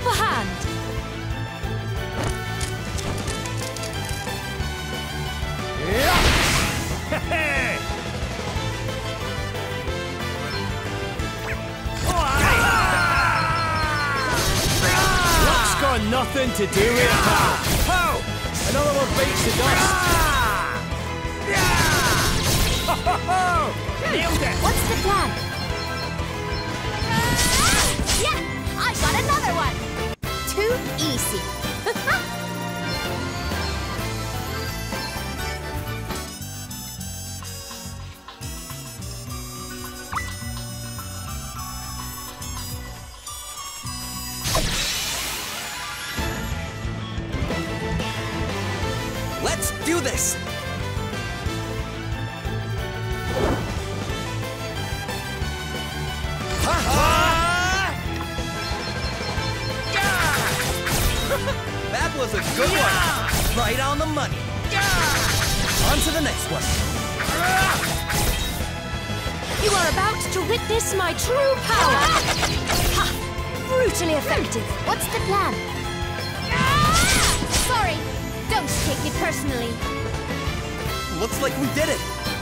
upper hand. Luck's got nothing to do with it. Oh! Another one bites the dust. Nailed it! What's the plan? Yeah! I got another one! Too easy. Let's do this! That was a good one! Right on the money! On to the next one! You are about to witness my true power! Ha! Brutally effective. What's the plan? Sorry, don't take it personally. Looks like we did it!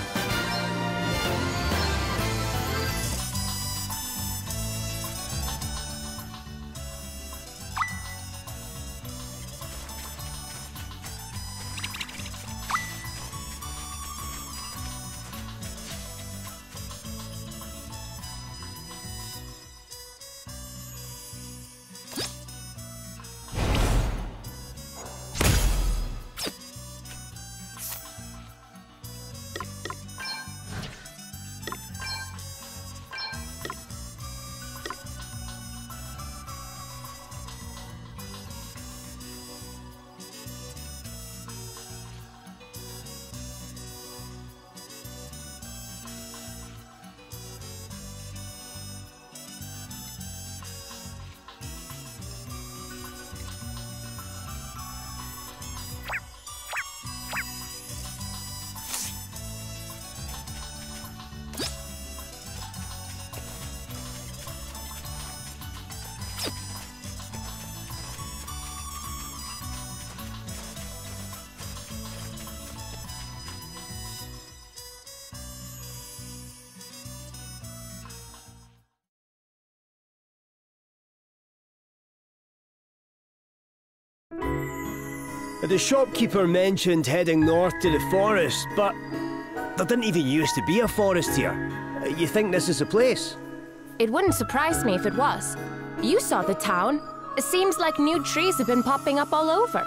The shopkeeper mentioned heading north to the forest, but there didn't even used to be a forest here. You think this is the place? It wouldn't surprise me if it was. You saw the town. It seems like new trees have been popping up all over.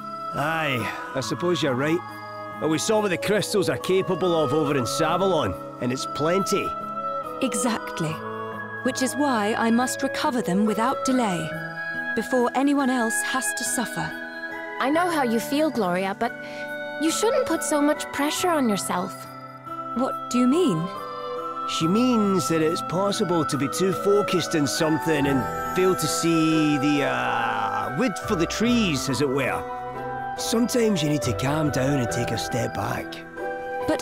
Aye, I suppose you're right. But we saw what the crystals are capable of over in Savalon, and it's plenty. Exactly. Which is why I must recover them without delay, before anyone else has to suffer. I know how you feel, Gloria, but you shouldn't put so much pressure on yourself. What do you mean? She means that it's possible to be too focused on something and fail to see the, wood for the trees, as it were. Sometimes you need to calm down and take a step back. But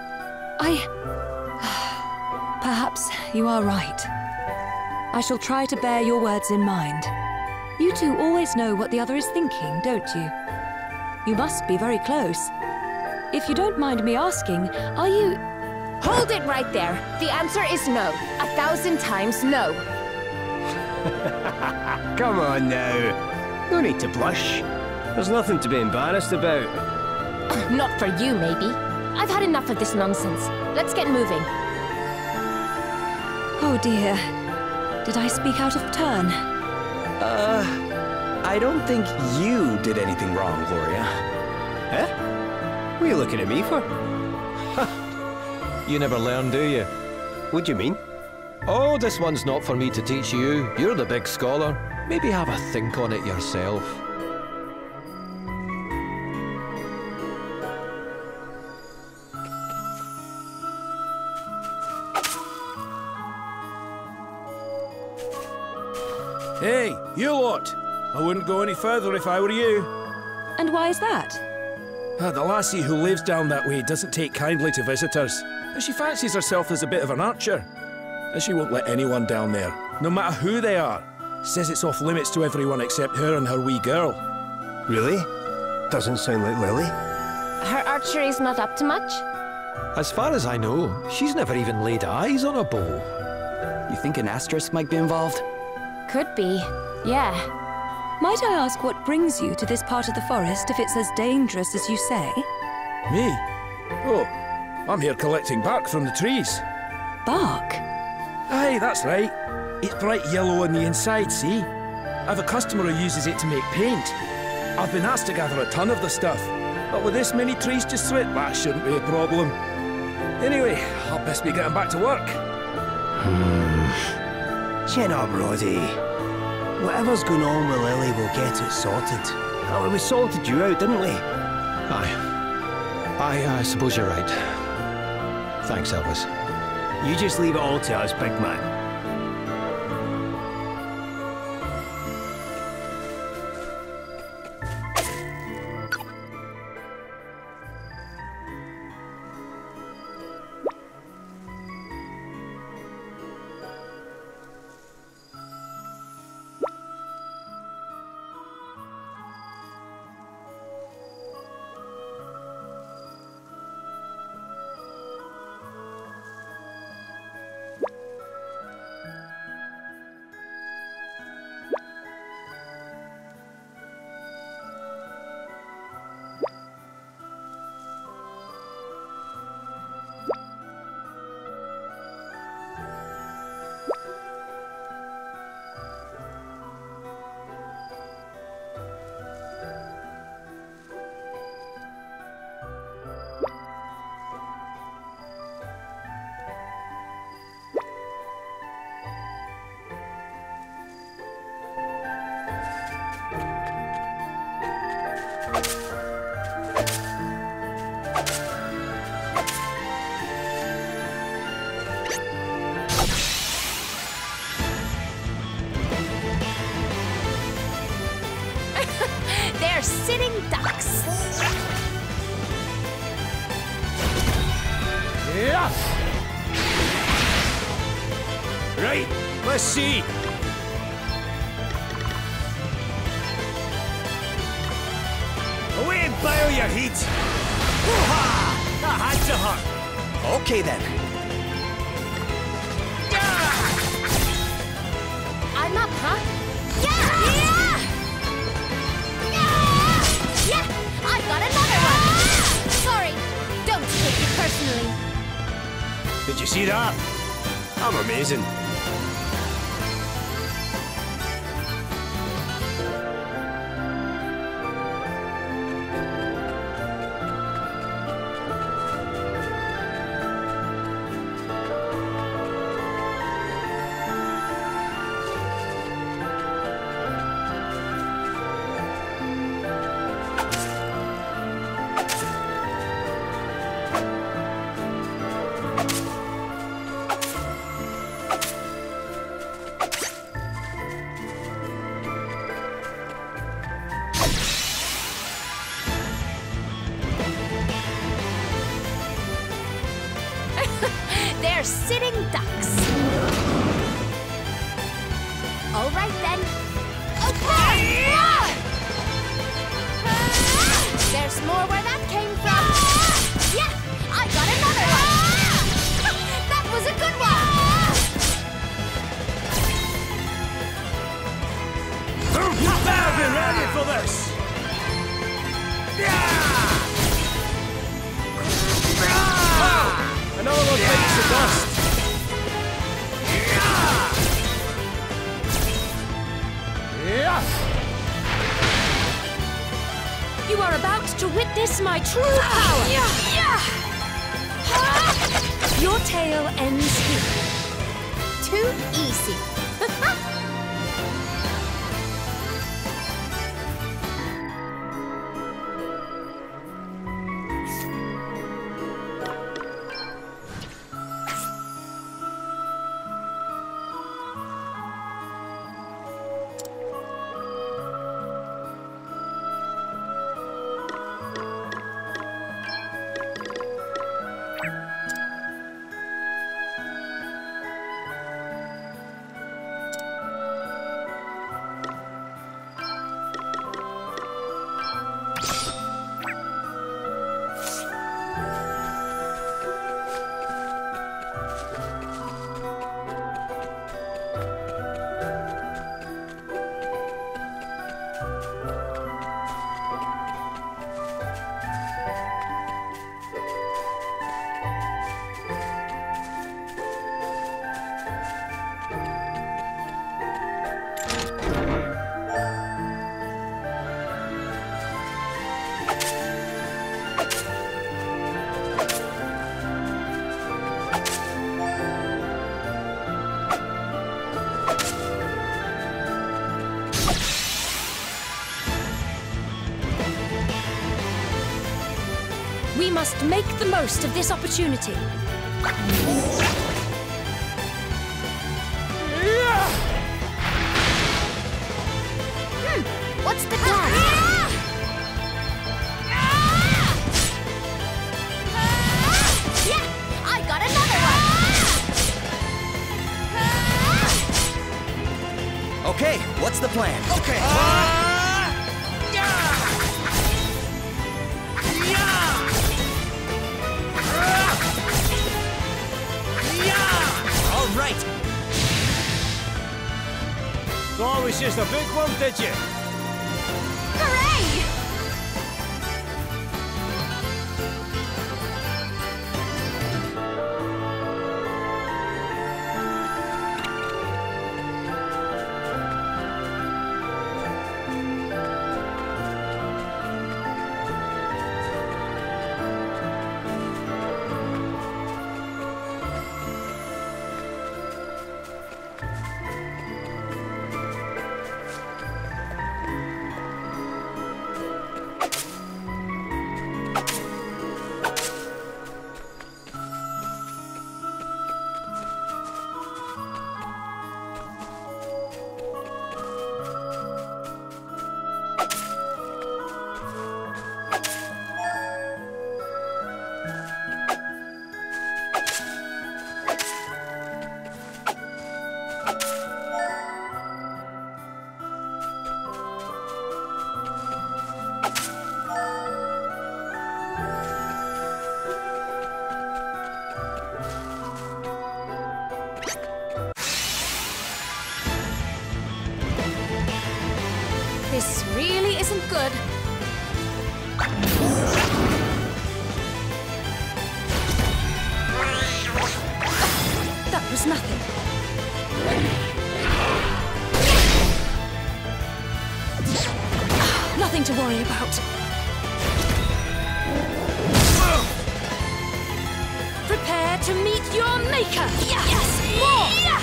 Perhaps you are right. I shall try to bear your words in mind. You two always know what the other is thinking, don't you? You must be very close. If you don't mind me asking, are you... Hold it right there. The answer is no. 1,000 times no. Come on now. No need to blush. There's nothing to be embarrassed about. Not for you, maybe. I've had enough of this nonsense. Let's get moving. Oh dear. Did I speak out of turn? I don't think you did anything wrong, Gloria. Eh? What are you looking at me for? You never learn, do you? What do you mean? Oh, this one's not for me to teach you. You're the big scholar. Maybe have a think on it yourself. Hey, you lot! I wouldn't go any further if I were you. And why is that? The lassie who lives down that way doesn't take kindly to visitors. She fancies herself as a bit of an archer. And she won't let anyone down there, no matter who they are. Says it's off limits to everyone except her and her wee girl. Really? Doesn't sound like Lily. Her archery's not up to much? As far as I know, she's never even laid eyes on a bow. You think an asterisk might be involved? Could be, yeah. Might I ask what brings you to this part of the forest if it's as dangerous as you say? Me? Oh, I'm here collecting bark from the trees. Bark? Aye, that's right. It's bright yellow on the inside, see? I've a customer who uses it to make paint. I've been asked to gather a ton of the stuff, but with this many trees to through it, that shouldn't be a problem. Anyway, I'll best be getting back to work. Chin up, Roddy. Whatever's going on with Lily, we'll get it sorted. Oh, we sorted you out, didn't we? Aye. I suppose you're right. Thanks, Elvis. You just leave it all to us, big man. They're sitting ducks. Yeah. Right, let's see. Away and bow your heat. Hoo-ha! That had to hurt. Okay then. I'm up, huh? Yeah! Yeah! I got another one! Sorry, don't take it personally. Did you see that? I'm amazing. They're sitting ducks. All right then. Okay. There's more where that came from. Yeah, I got another one. That was a good one. You better be ready for this. Another one bites the dust. You are about to witness my true power. Your tale ends here. Too easy. We must make the most of this opportunity. What's the plan? Yeah! I got another one! Okay, what's the plan? Okay. All right. Thought it was just a big one, did you? Hooray! This really isn't good. That was nothing. Nothing to worry about. Prepare to meet your maker! Yes! More!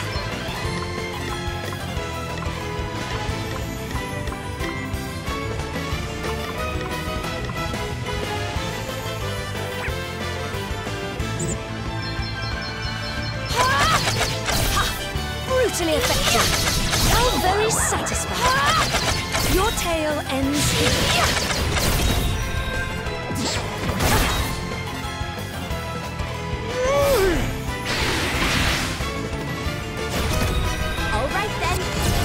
Brutally effective. How very satisfying. Your tale ends here. All right then.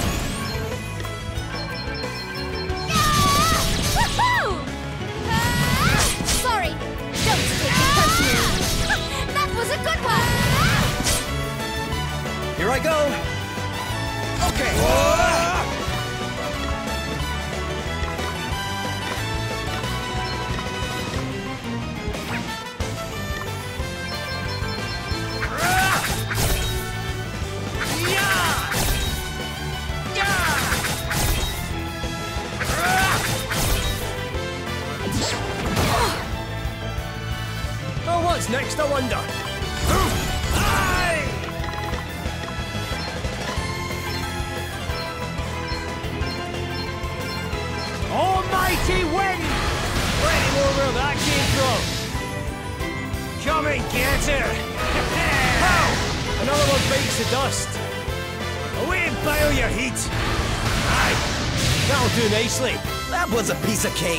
Woohoo! Sorry, don't take it personally. That was a good one. Here I go. Okay. Oh, what's next, I wonder? Almighty wind! Ready more where that came from. Come and get her! Pow! Another one bites the dust. Away and bile your heat. Aye, that'll do nicely. That was a piece of cake.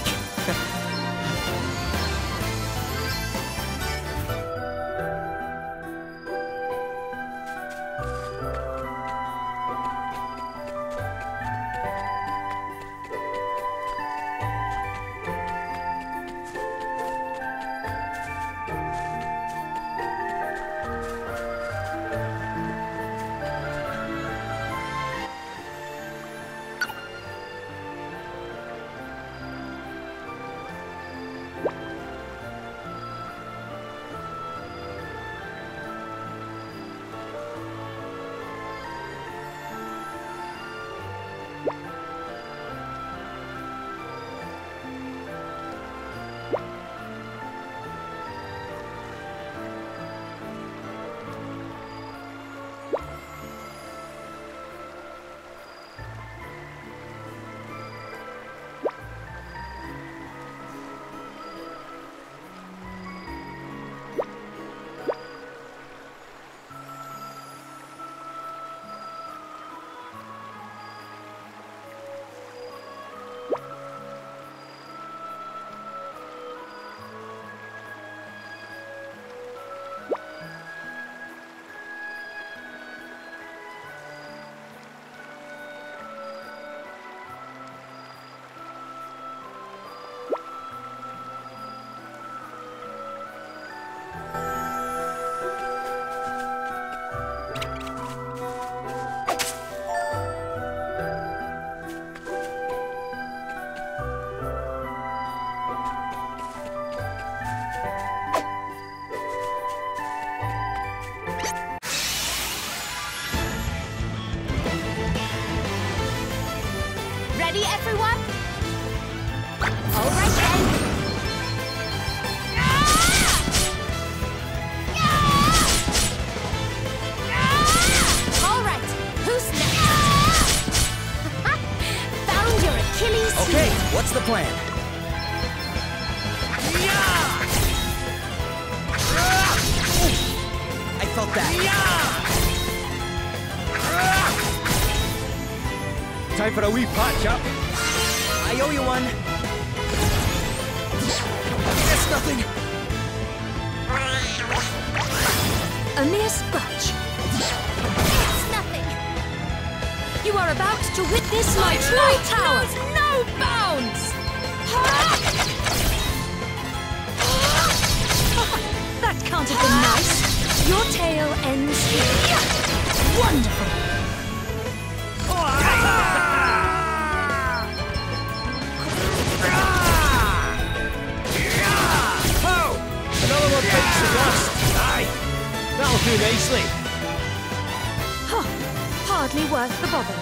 felt that. Time for a wee patch up. I owe you one. It's nothing. A mere scratch. It's nothing. You are about to witness my true power. Knows no bounds. That can't have been nice. Your tale ends here. Wonderful. Another one bites the dust. Aye. That'll do nicely. Huh. Hardly worth the bother.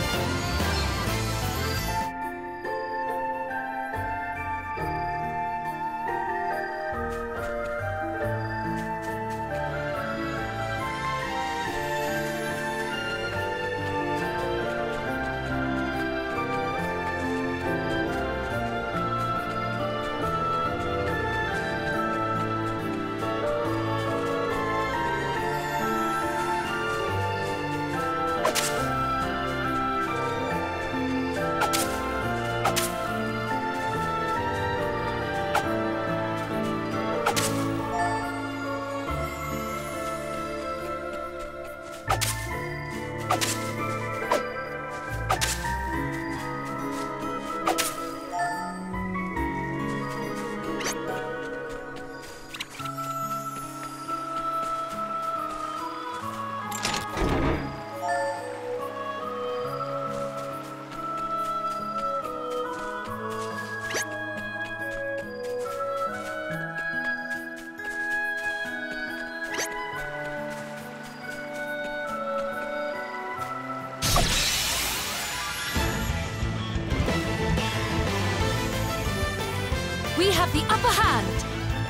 We have the upper hand.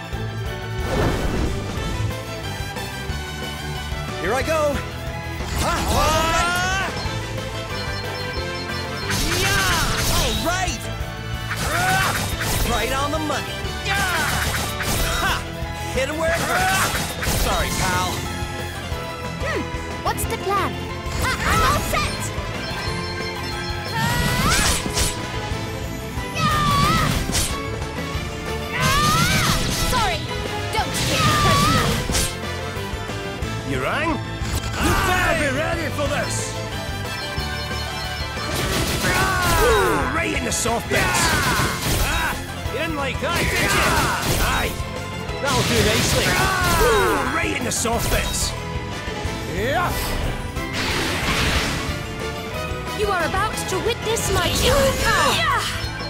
Here I go. All right. Right on the money. Ha! Hit him where it hurts. Sorry, pal. What's the plan? I'm all set. Sorry. Don't take it personally. You rang? You better be ready for this. Ooh, right in the soft bits. You didn't like that, did you? Aye. That'll do nicely. Ooh, right in the soft bits. Yeah. You are about to witness my true power.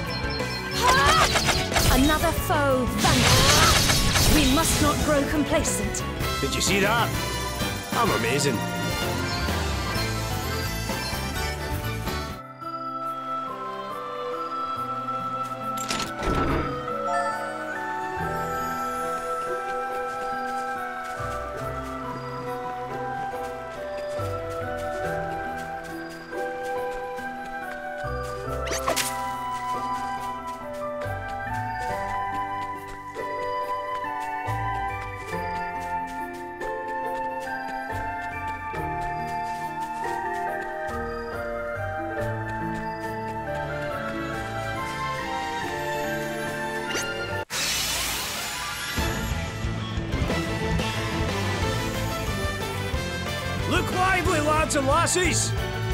Another foe vanquished. We must not grow complacent. Did you see that? I'm amazing. Look lively, lads and lassies!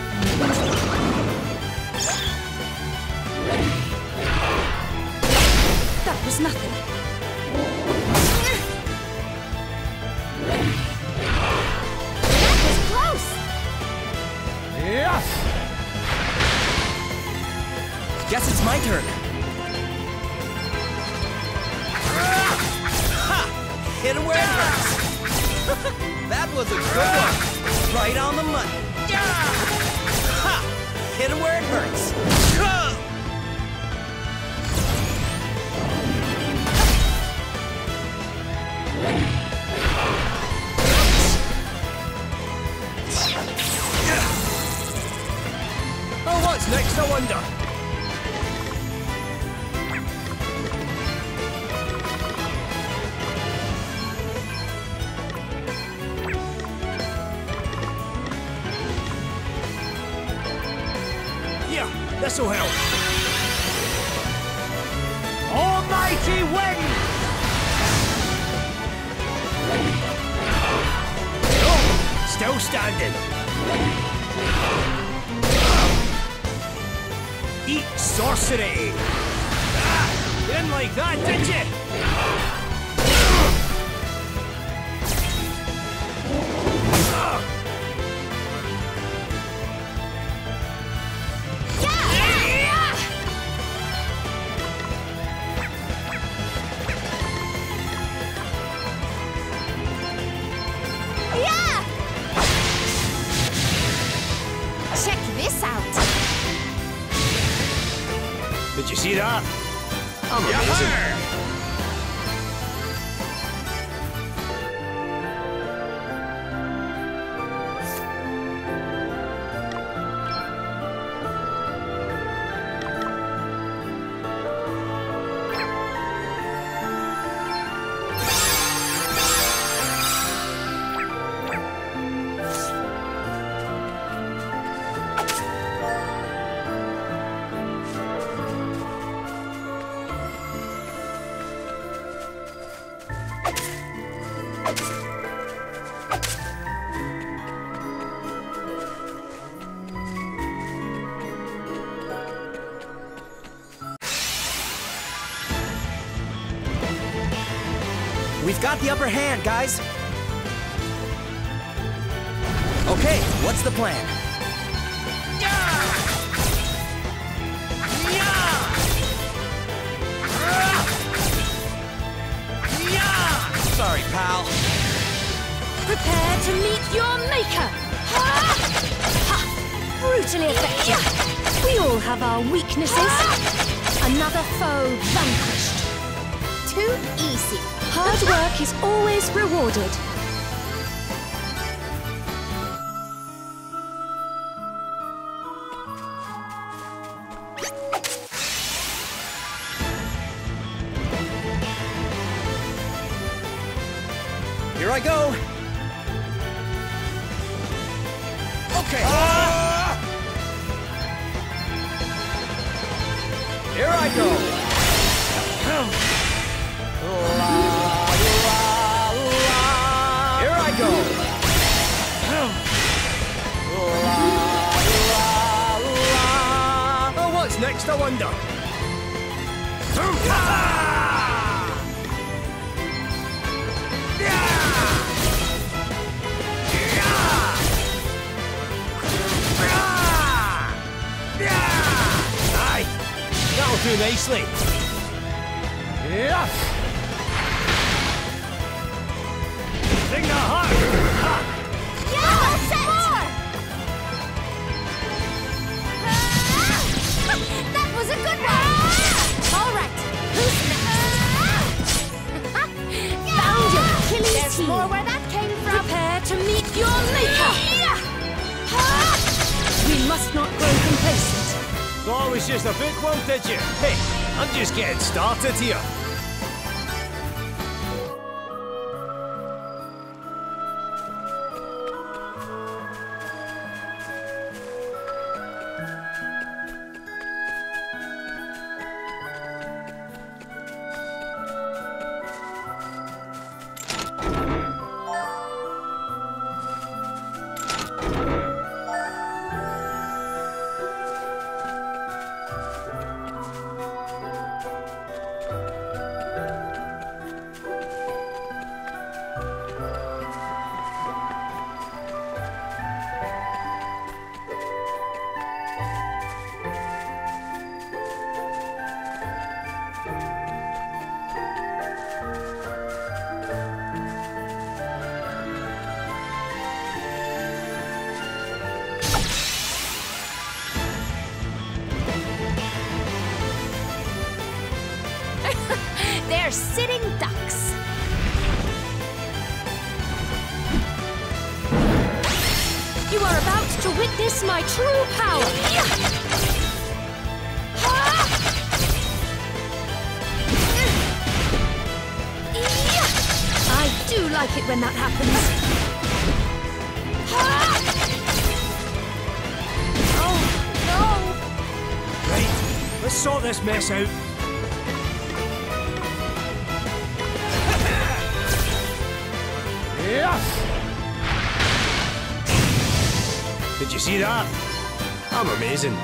That was nothing. That was close. Yeah! Guess it's my turn. Ha! Hit him where it hurts. That was a good one. Right on the money. Ha! Hit him where it hurts. Oh, what's next, I wonder? this'll help. Almighty wind! Oh, still standing. Eat sorcery! Ah, you didn't like that, did you? Check this out. Did you see that? I'm amazing. We've got the upper hand, guys. Okay, what's the plan? Sorry, pal. Prepare to meet your maker. Ha! Brutally effective. We all have our weaknesses. Another foe vanquished. Too easy. Hard work is always rewarded. Here I go. Okay. Here I go. Here I go. Oh, what's next, I wonder? Aye, that'll do nicely. Yeah. Sing the heart. Yeah, set! That was a good one! All right, who's next? Found your Achilles There's heel. More where that came from. Prepare to meet your maker! We must not grow complacent. Thought it was just a book one, did you? Hey, I'm just getting started here. They're sitting ducks. You are about to witness my true power. I do like it when that happens. Oh, no. Let's sort this mess out. Yeah. Did you see that? I'm amazing.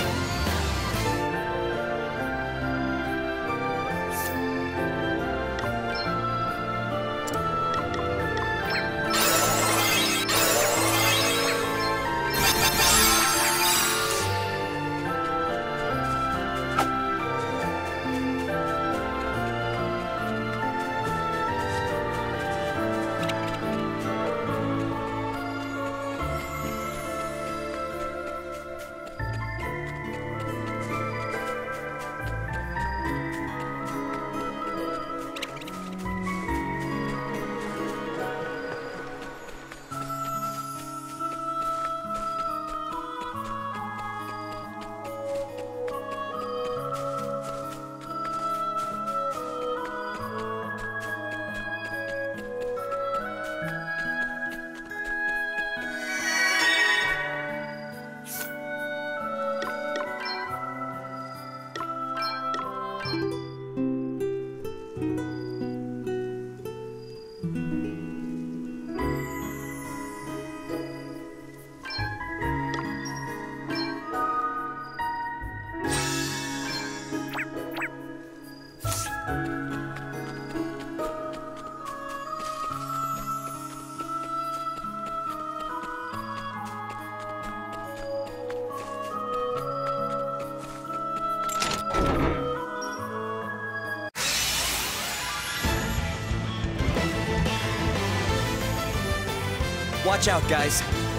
Watch out, guys.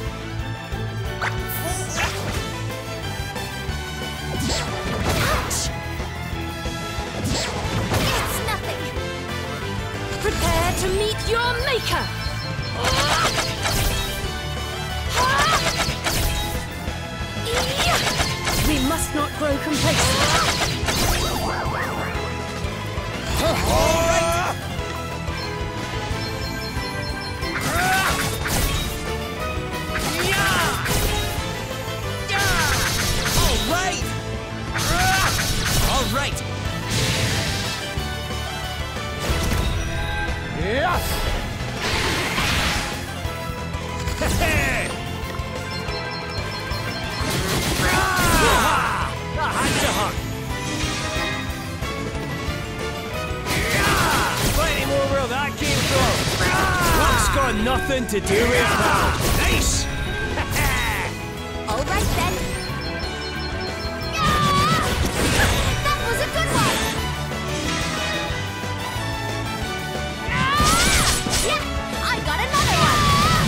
Ouch! It's nothing. Prepare to meet your maker. We must not grow complacent. All right. All right. Yeah. Plenty more where that came from. Luck's got nothing to do with that. Nice. All right then. That was a good one. Yeah, I got another one.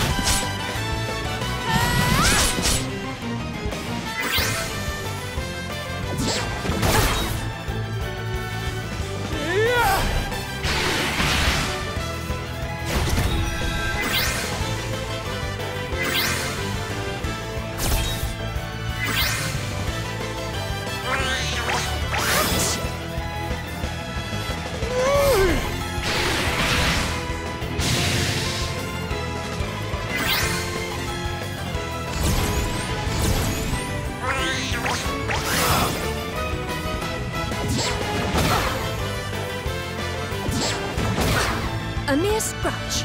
A mere scratch.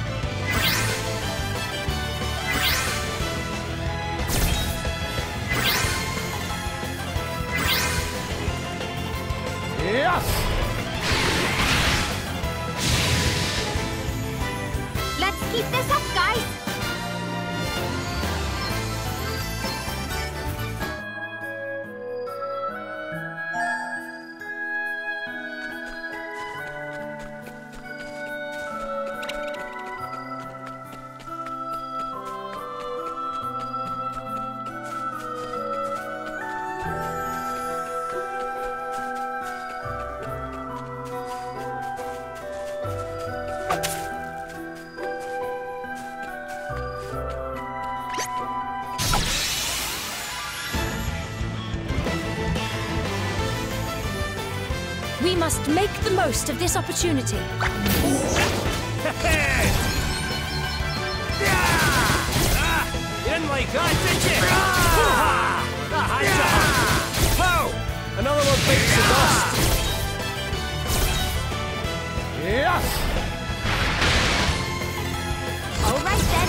Yeah. Let's keep this up, guys. We must make the most of this opportunity. You didn't like that, did you? I had to. Oh! Another one bites the dust. Yeah! All right then.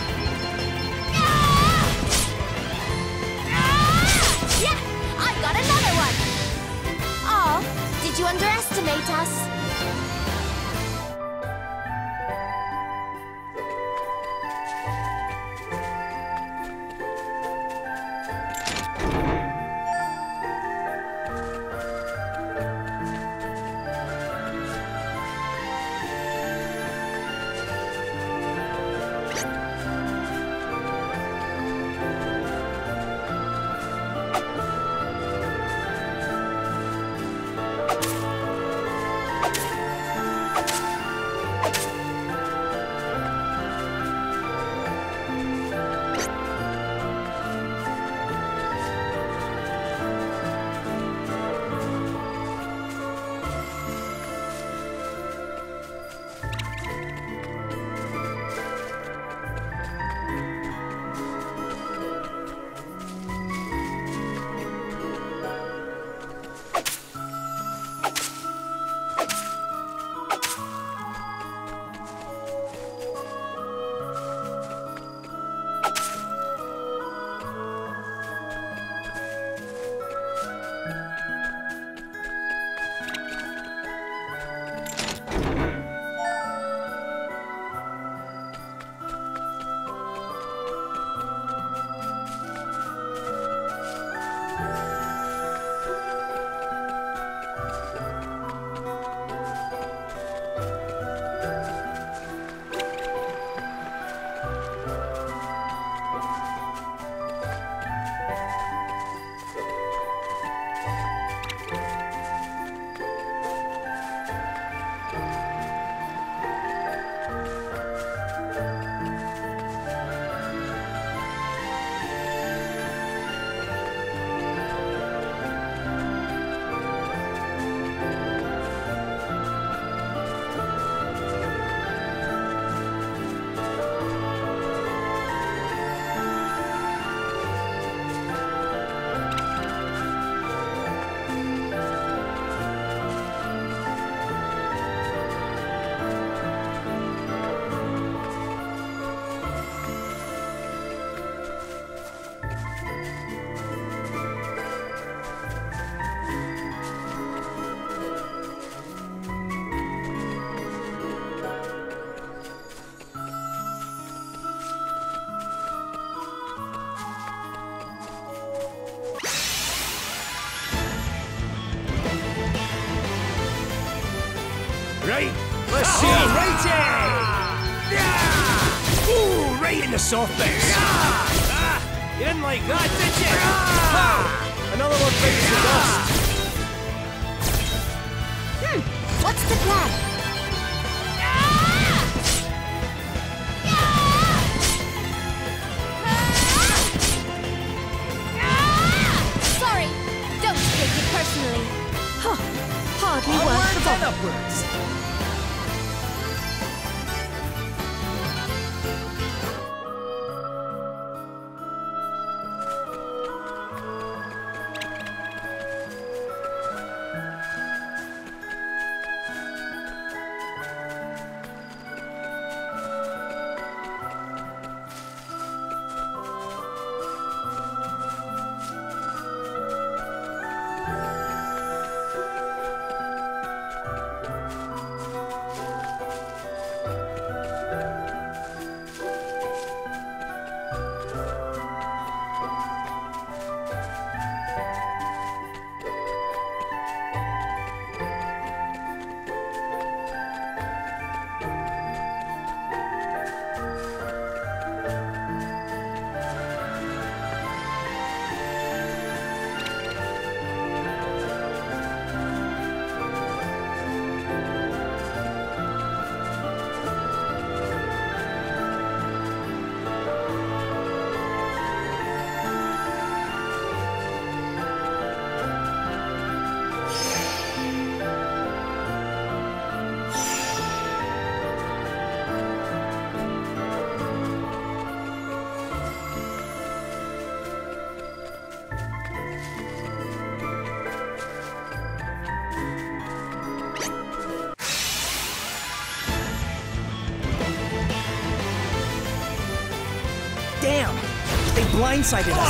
Yeah, I got another one. Oh, did you underestimate us? Right, let's see. Righty! Yeah! Ooh, right in the soft bits. You didn't like that, did you? Another one bites the dust. What's the plan? Sorry, don't take it personally. Huh. Hardly worth the Onwards and bother. upwards. blindsided us.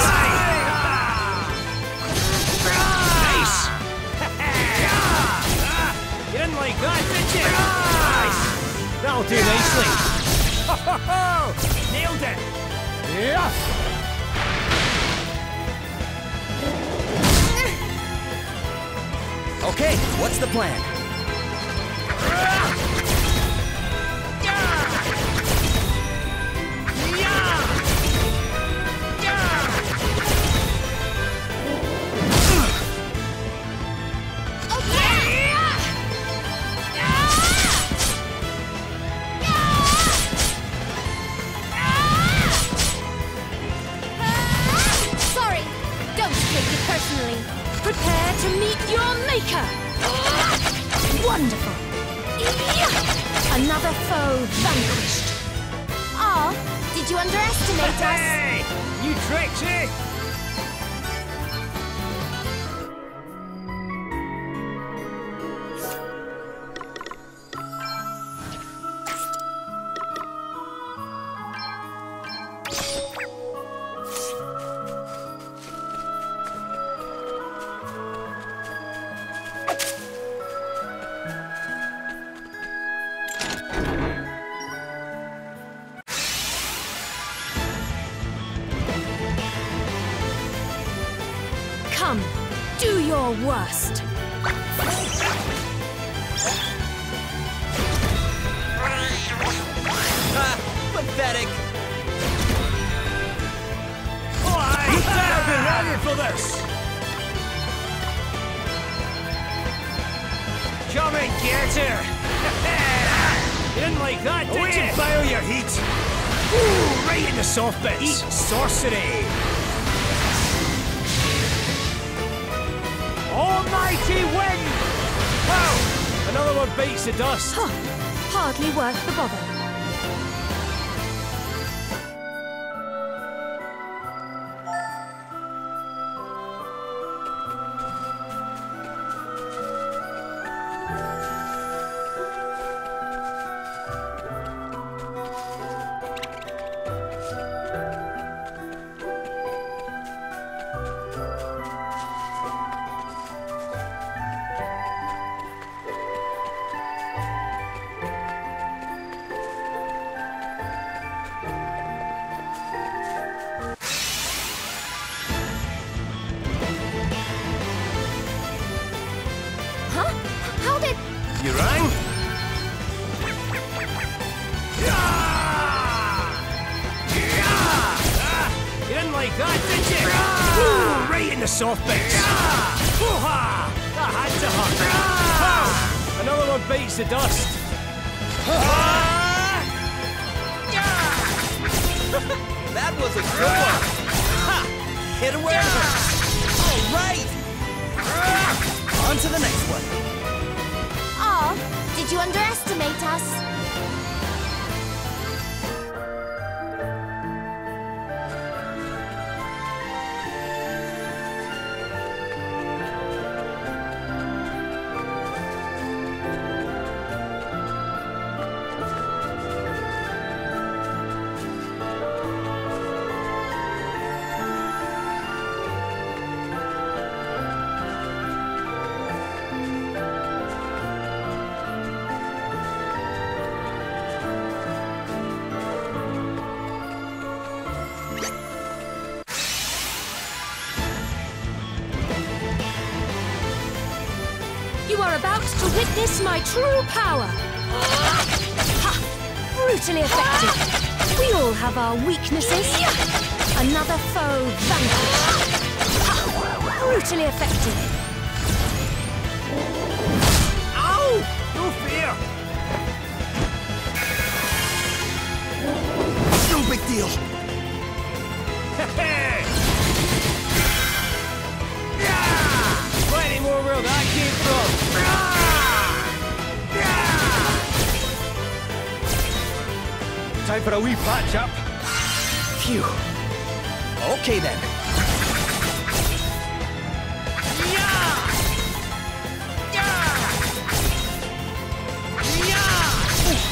Nice! You didn't like that, did you? Nice! That'll do nicely. Nailed it! Yeah! Okay, what's the plan? Sorry, don't take it personally. Prepare to meet your maker! Wonderful! Another foe vanquished. Oh, did you underestimate us? Hey! New tricks, eh? Come, do your worst. Pathetic. You better be ready for this! Come and get her! You didn't like that, did you? Bow your heat! Ooh, right in the soft bits! Eat sorcery! Almighty wind! Wow! Another one bites the dust! Huh, hardly worth the bother. Huh? How did... You rang? You didn't like that, did you? Ooh, right in the soft bits! Hoo-ha! That had to hurt! Wow! Another one bites the dust! That was a good one. Ha! Hit it where it hurts. All right. On to the next one. Oh, did you underestimate us? You are about to witness my true power. Ha! Brutally effective. We all have our weaknesses. Another foe vanquished. Ha! Brutally effective. Ow! No fear! No big deal. Plenty more where that came from! Time for a wee patch-up. Phew. Okay then.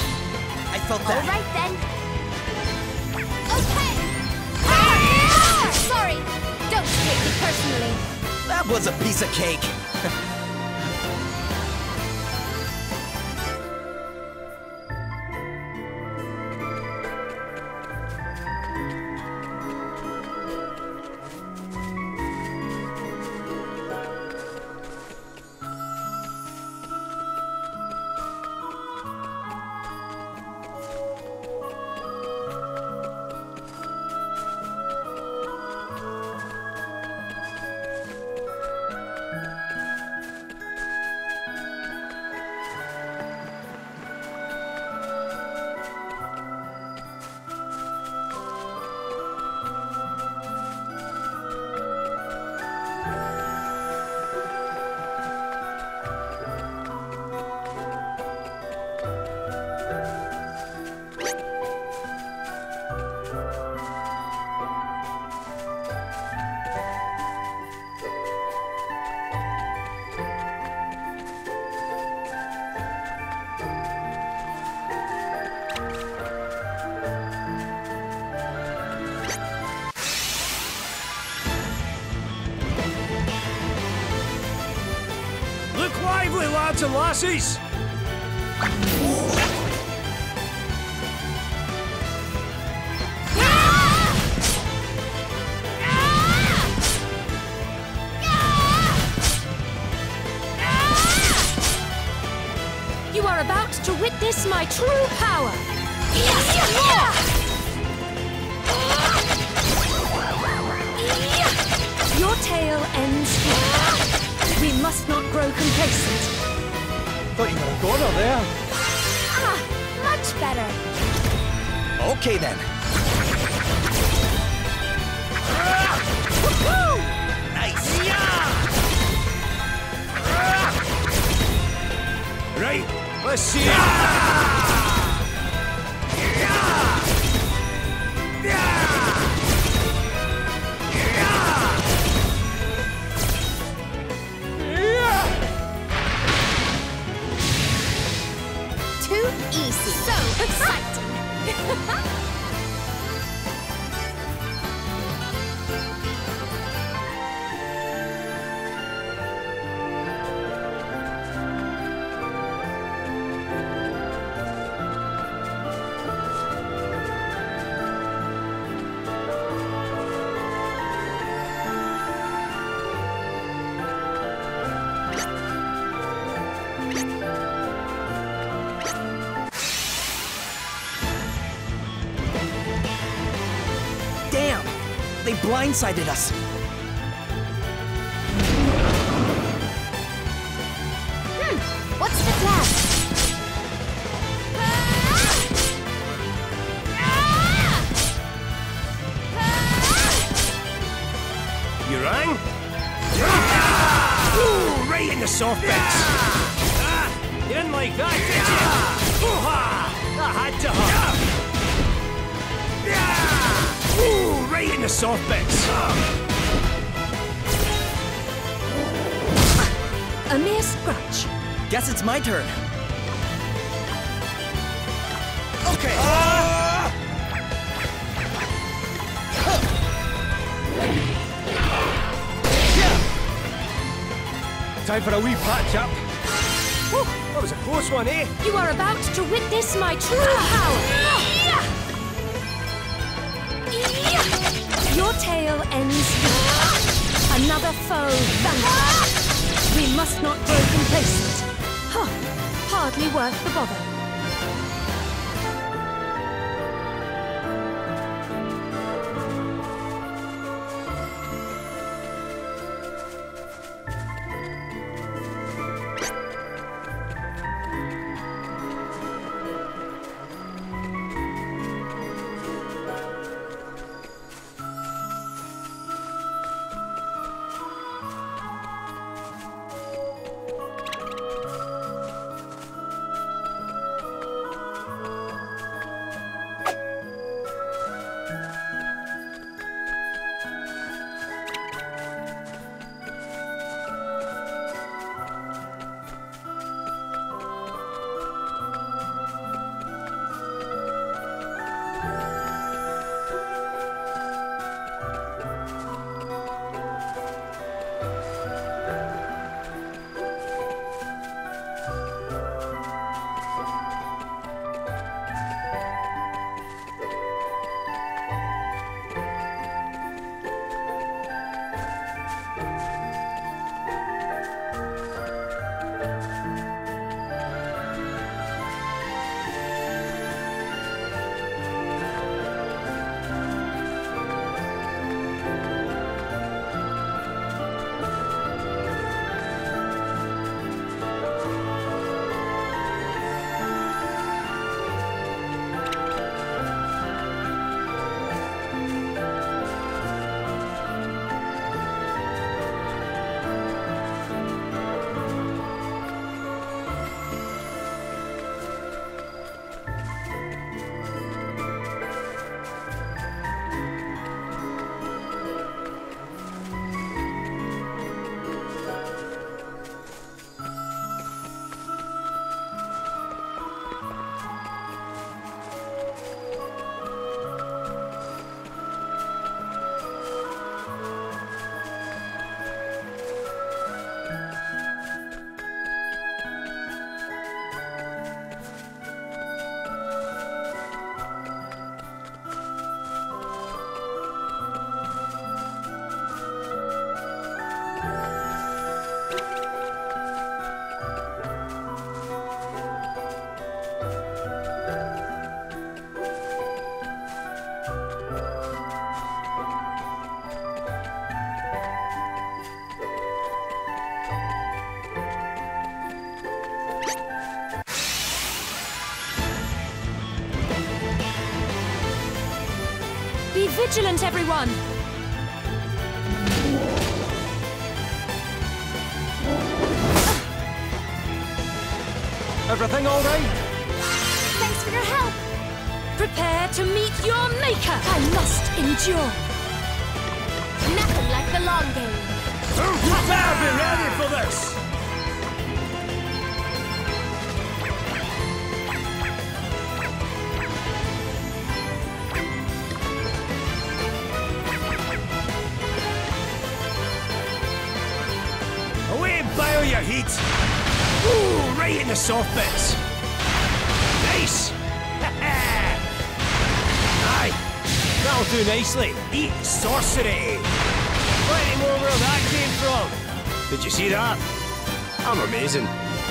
I felt that. All right then. Okay. personally. That was a piece of cake. Look lively, lads and lassies! You are about to witness my true power! Your tale ends here. We must not grow complacent. Thought you were a goner there. Ah, much better. Okay then. Nice. Right, let's see it! Too easy. So exciting. Damn! They blindsided us. What's the plan? You rang? Ooh, right in the soft bits! You didn't like that, did you? Ooh-ha! That had to hurt! Ooh, right in the soft bits! A mere scratch. Guess it's my turn. Okay. Time for a wee patch up. Whew, that was a close one, eh? You are about to witness my true power. Your tale ends here. Another foe vanquished. We must not grow complacent. Huh. Hardly worth the bother. vigilant, everyone! Everything all right? Thanks for your help! Prepare to meet your maker! I must endure! Nothing like the long game! You better be ready for this! Away and bio your heat! Ooh, right in the soft bits! Nice! Aye, that'll do nicely. Eat sorcery! Plenty more where that came from! Did you see that? I'm amazing.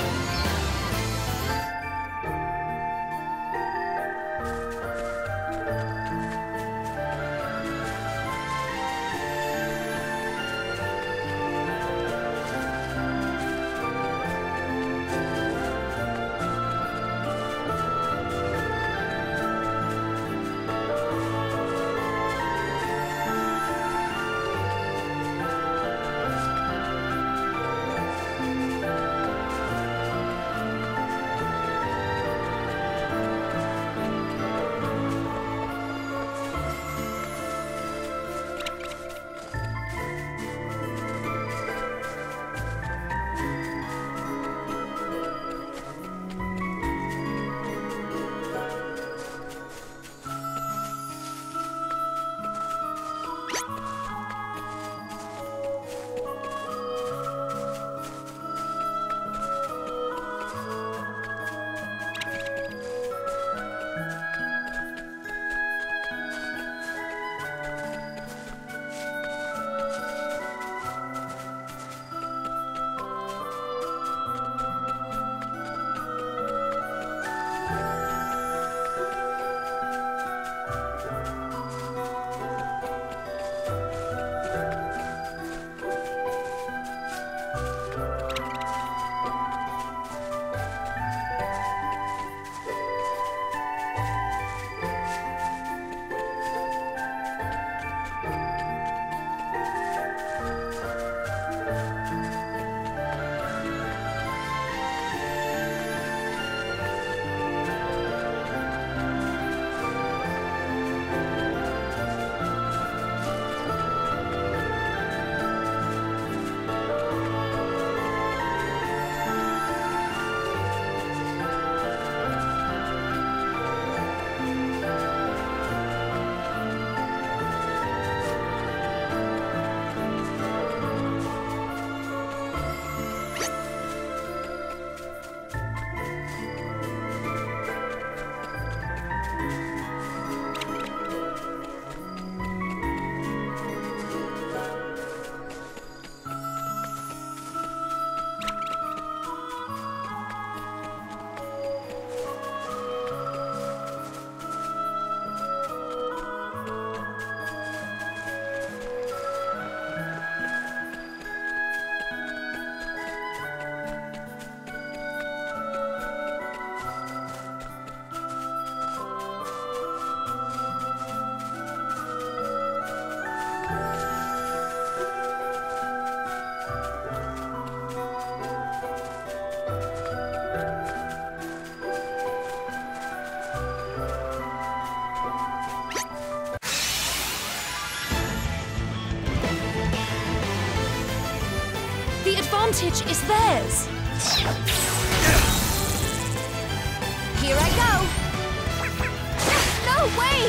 The advantage is theirs. Here I go. No way!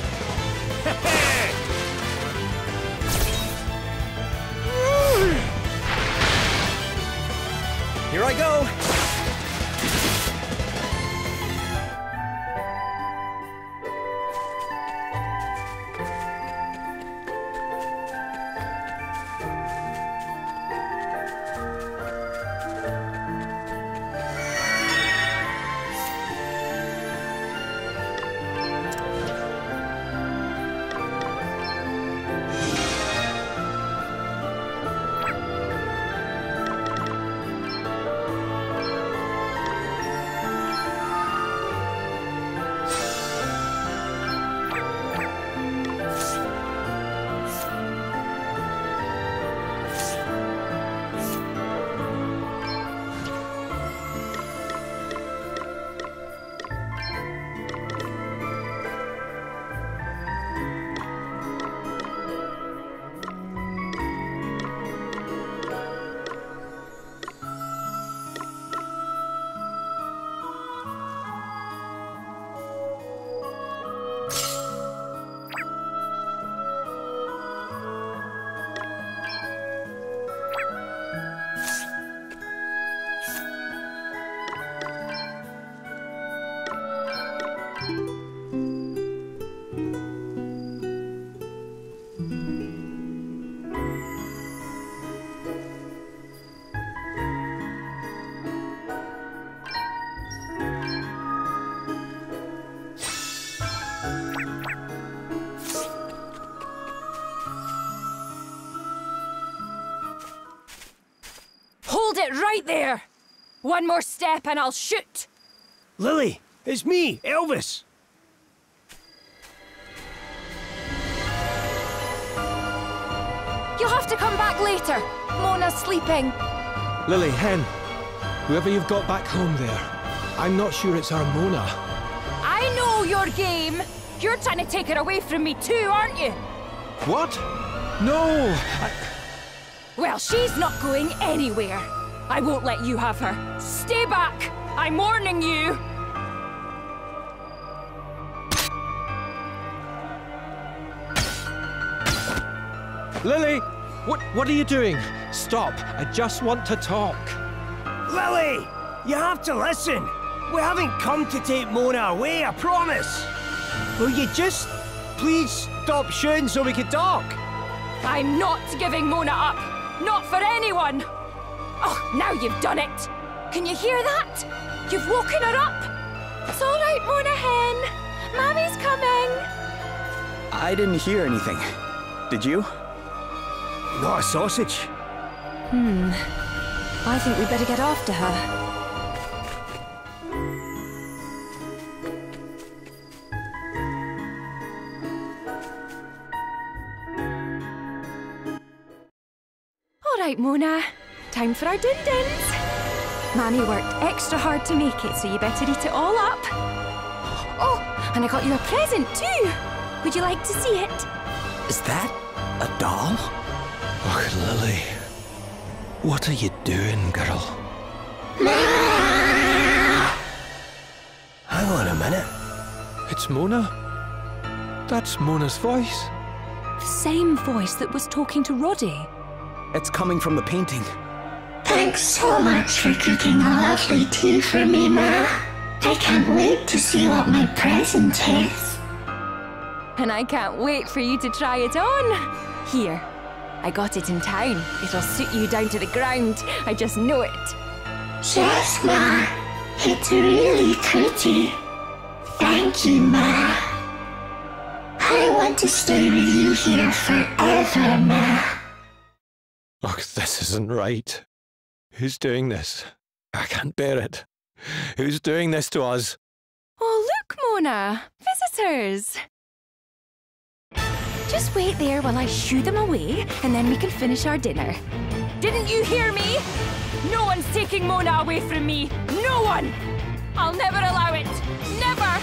Here I go! right there! One more step and I'll shoot! Lily, it's me, Elvis. You'll have to come back later. Mona's sleeping. Lily, Hen, whoever you've got back home there, I'm not sure it's our Mona. I know your game. You're trying to take her away from me too, aren't you? What? No! Well, she's not going anywhere. I won't let you have her. Stay back! I'm warning you! Lily! What are you doing? Stop! I just want to talk. Lily, you have to listen. We haven't come to take Mona away, I promise. Will you just please stop shooting so we can talk? I'm not giving Mona up. Not for anyone. Oh, now you've done it. Can you hear that? You've woken her up. It's all right, Mona Hen. Mommy's coming. I didn't hear anything. Did you? Not a sausage. I think we'd better get after her. All right, Mona. Time for our din-dins. Mammy worked extra hard to make it, so you better eat it all up. Oh, and I got you a present too. Would you like to see it? Is that a doll? Oh, Lily. What are you doing, girl? Hang on a minute. It's Mona. That's Mona's voice. The same voice that was talking to Roddy. It's coming from the painting. Thanks so much for cooking a lovely tea for me, Ma. I can't wait to see what my present is. And I can't wait for you to try it on. Here, I got it in town. It'll suit you down to the ground. I just know it. Yes, Ma. It's really pretty. Thank you, Ma. I want to stay with you here forever, Ma. Oh, this isn't right. Who's doing this? I can't bear it. Who's doing this to us? Oh, look, Mona. Visitors. Just wait there while I shoo them away, and then we can finish our dinner. Didn't you hear me? No one's taking Mona away from me. No one! I'll never allow it. Never!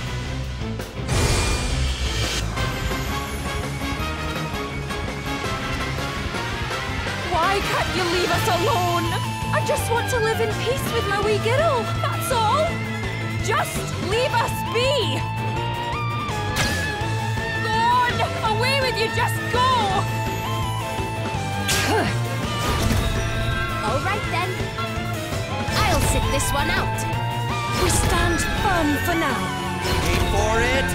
Why can't you leave us alone? I just want to live in peace with my wee girl, that's all. Just leave us be. Go on, away with you, just go. All right then. I'll sit this one out. We stand firm for now. Wait for it.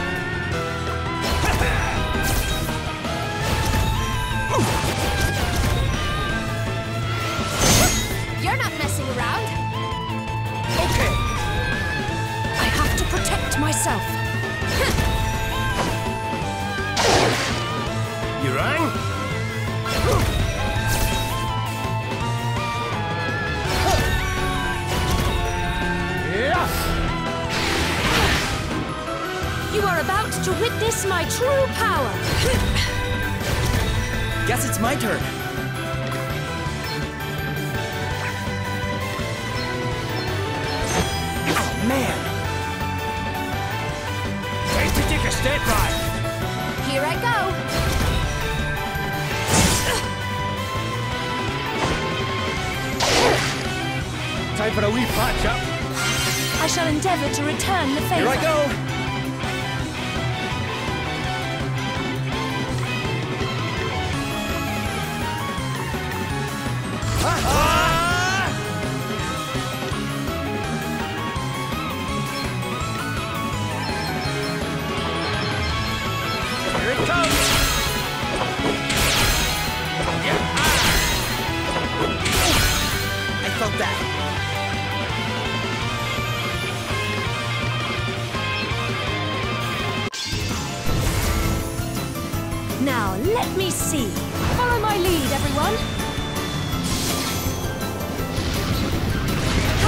You're not messing around. Okay. I have to protect myself. You rang? You are about to witness my true power. Guess it's my turn. Oh, man. Time to take a step back. Here I go. Time for a wee patch up. I shall endeavour to return the favour. Here I go. Here it comes. I felt that. Now, let me see. Follow my lead, everyone.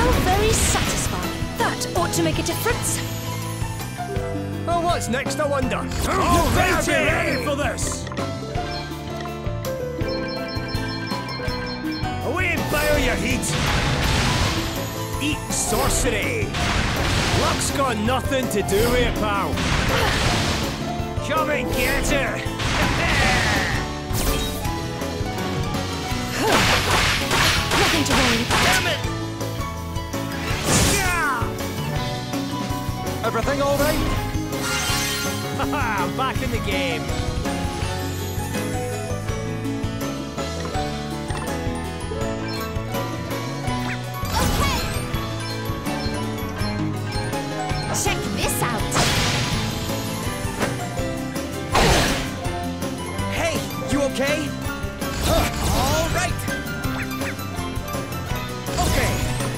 How very satisfying. That ought to make a difference. Well, what's next, I wonder? Oh, be ready for this! Away and bow your heat! Eat sorcery! Luck's got nothing to do with it, pal. Come and get her! Nothing to worry about. Damn it! Everything all right? Haha, I'm back in the game. Okay. Check this out. Hey, you okay? All right. Okay.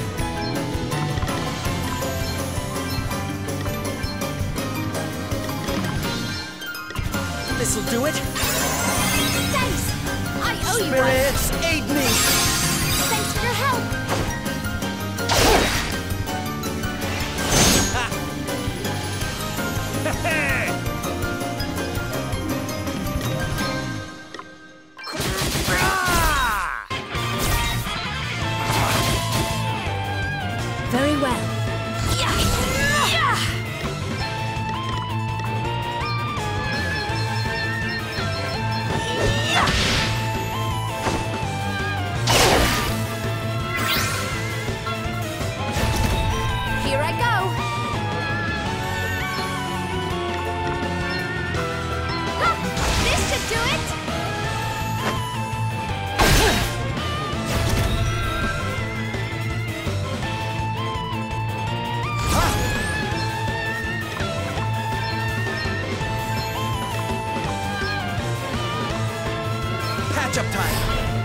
This'll do it. Thanks. I owe you one. Spirits, aid me. Thanks for your help. Very well. Here I go. Ha! This should do it. Patch up time.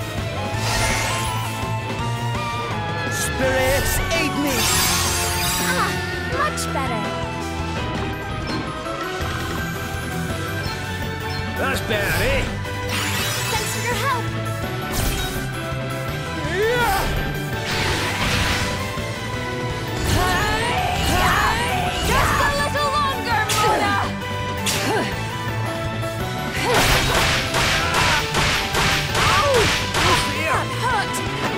Spirits, aid me. Ah, much better. That's better, eh? Thanks for your help. Just a little longer, Mona. That hurt!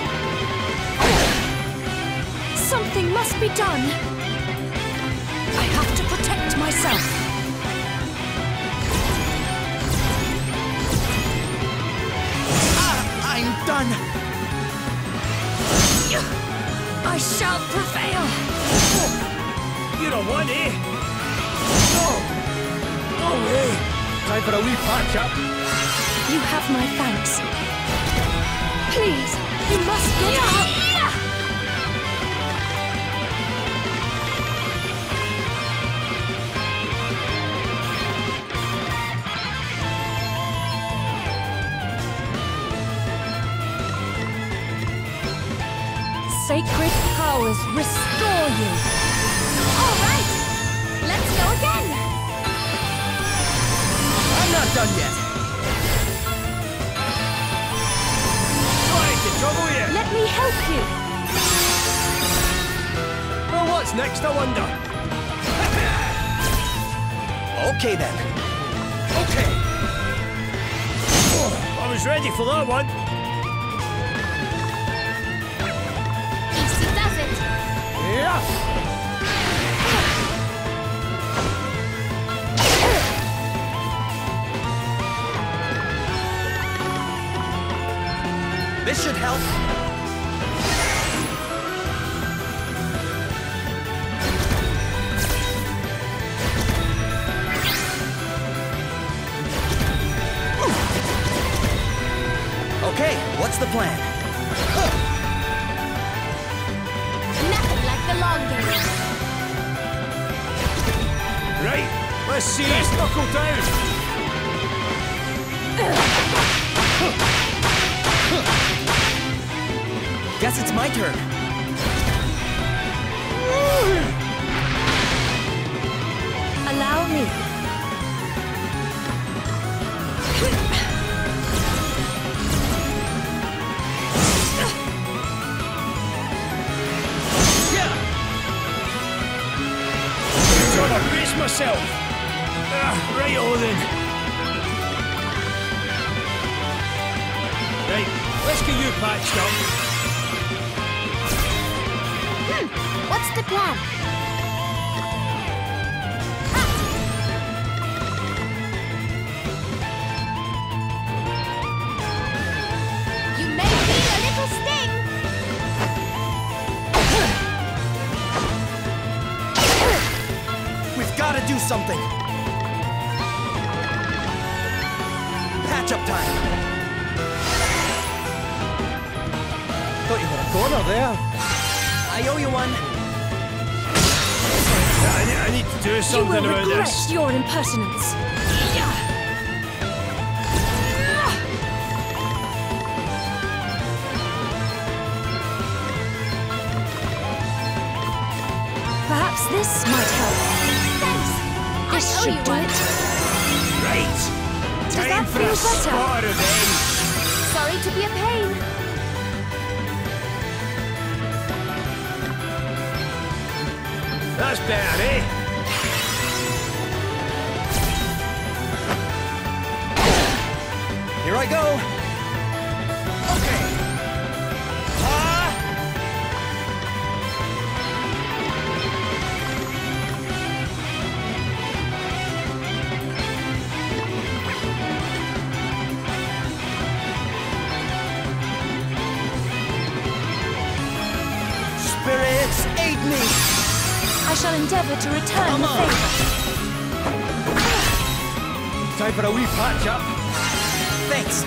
Something must be done. I have to protect myself. I'm done. I shall prevail. You don't want, eh? No way! Time for a wee patch up. You have my thanks. Please, you must get up. Sacred powers restore you. All right. Let's go again. I'm not done yet. Sorry to trouble you. Let me help you. Well, what's next, I wonder? Okay then. Okay. Oh, I was ready for that one. Easy does it. Yeah. This should help. Okay, what's the plan? Nothing like the long game. Right, let's see. Let's knuckle down. Guess it's my turn. Allow me. gonna brace myself. Right-o then. Right, let's get you patched up. What's the plan? You may feel a little sting. We've got to do something. Patch-up time. Thought you had a corner there. I owe you one. I need to do something You will about regret this. your impertinence. Perhaps this might help. Thanks. This I owe should you do one. it. Right. Does Time that for feel a better? spot of revenge. Sorry to be a pain. That's better, eh? Here I go. Okay. Spirits, aid me. I shall endeavour to return Come the on. favour. Time for a wee patch up. Thanks.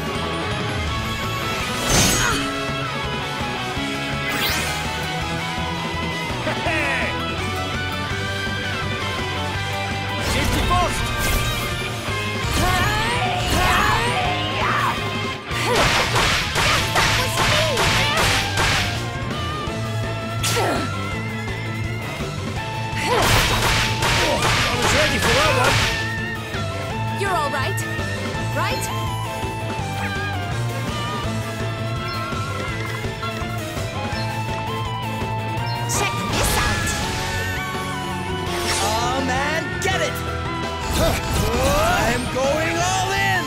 Safety first. I was ready for that one. You're all right, right? Check this out. Oh man, get it! I'm going all in!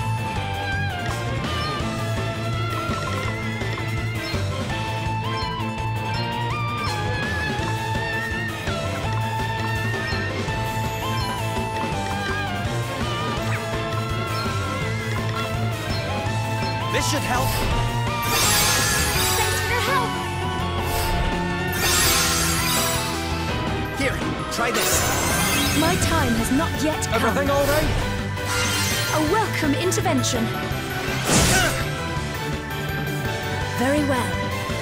This should help. Thanks for the help. Here, try this. My time has not yet come. Everything all right? A welcome intervention. Very well.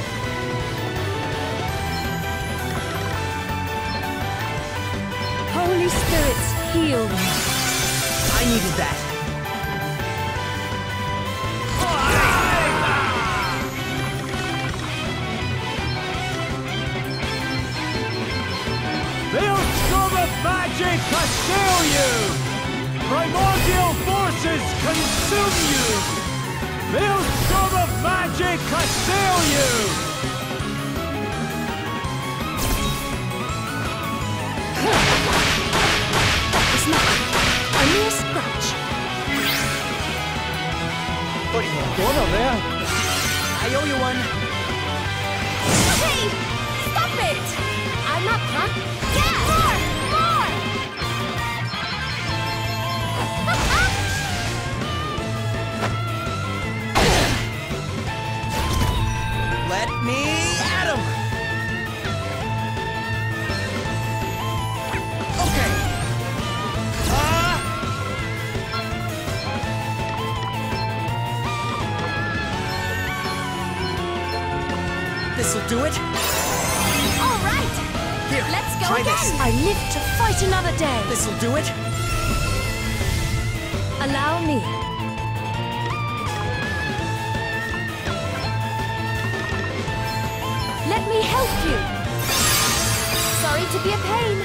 Holy spirits, heal me. I needed that. Maelstrom of magic assail you! Primordial forces consume you! Maelstrom of magic assail you! It's nothing. A mere scratch. Thought you were a corner there. I owe you one. Hey! Stop it! I'm up, huh? Yeah! Let me at him! Okay. This'll do it. All right! Here, Let's go try again. this. I live to fight another day. This'll do it. Allow me. Let me help you. Sorry to be a pain.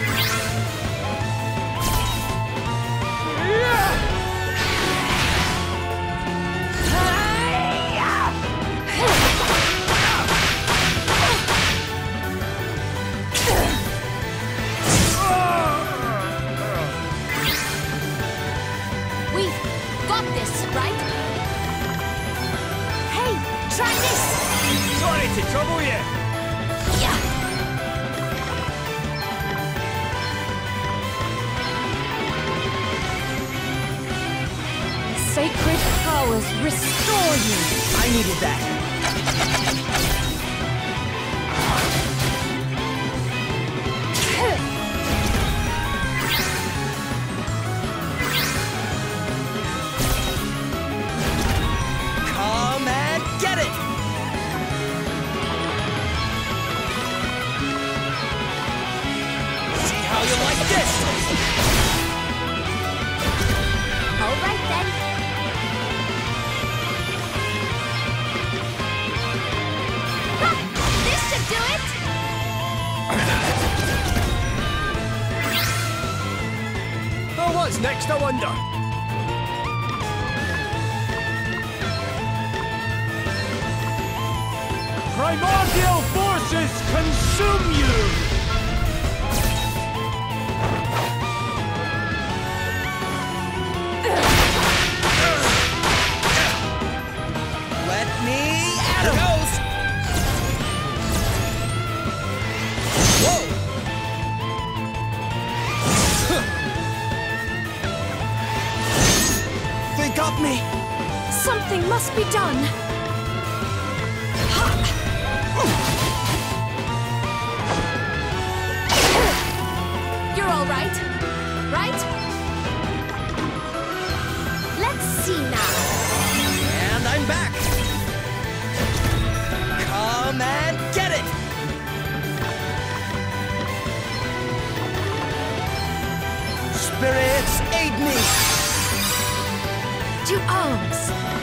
trouble you. Yeah. Sacred powers restore you. I needed that. Come and get it! See how you like this! All right then. Ha! This should do it. Oh, what's next, I wonder? Primordial forces consume you! Let me at him! Goes! Whoa! They got me! Something must be done. You're all right, right? Let's see now. And I'm back! Come and get it! Spirits, aid me! To arms.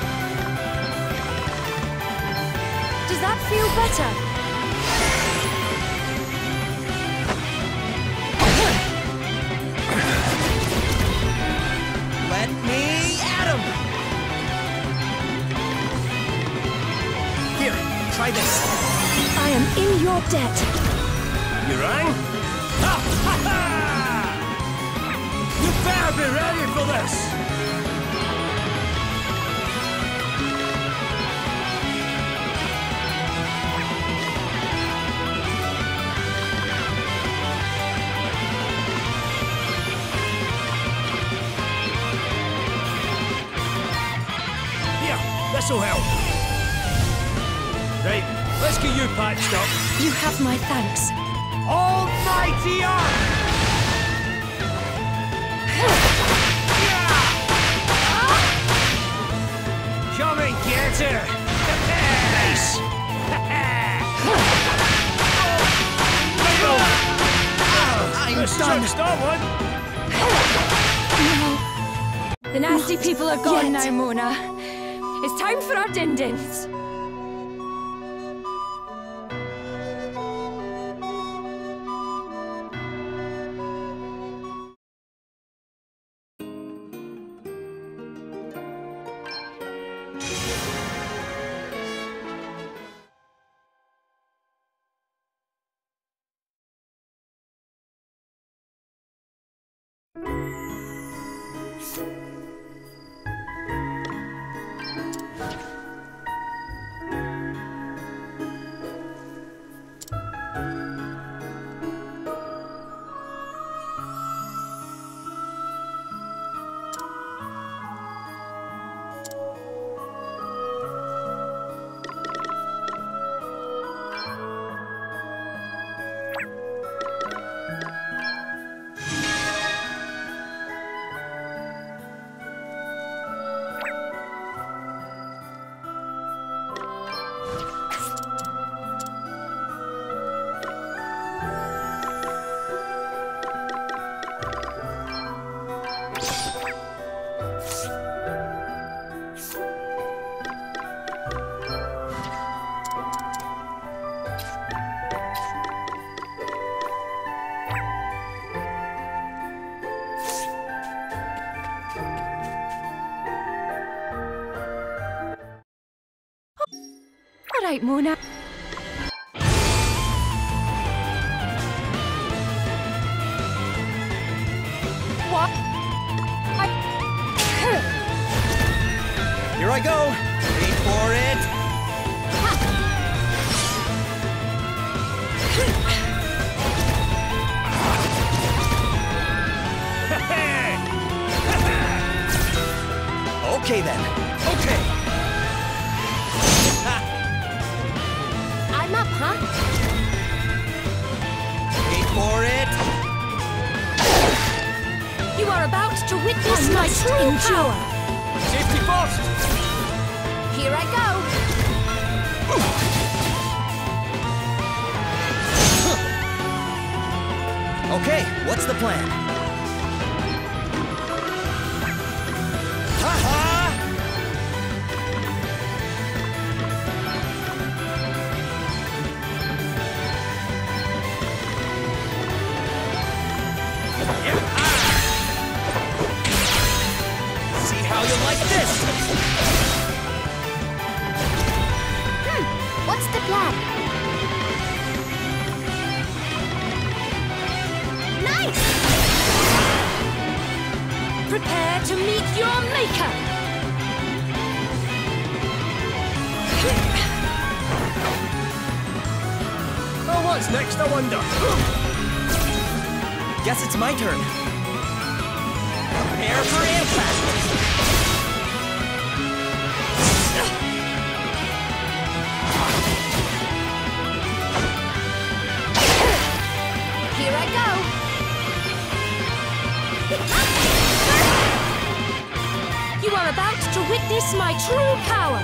Does that feel better? Let me at him! Here, try this. I am in your debt. You rang? Ha ha ha! You better be ready for this! This'll help. Right, let's get you patched up. You have my thanks. Almighty Ark! Come and get her! Nice! I'm done. Stop one! The nasty people are gone now, Mona. It's time for our din-dins. All right, Mona. What? Here I go. Wait for it. Okay then. Okay. Ha! I'm up, huh? Wait for it. You are about to witness my true power. Safety first! Here I go. Okay, what's the plan? Ha-ha! See how you like this! What's the plan? Nice! Prepare to meet your maker. Oh, what's next, I wonder? Guess it's my turn. Prepare for impact! Here I go. You are about to witness my true power.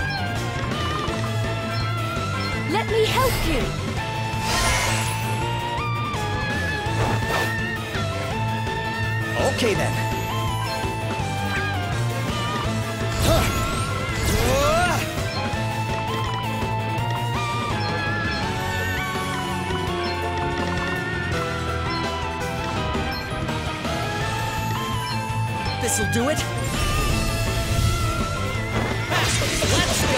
Let me help you. Okay then. Huh. This'll do it. Let's go.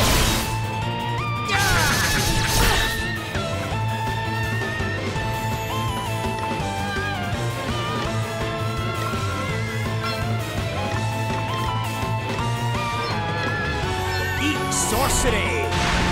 Eat sorcery!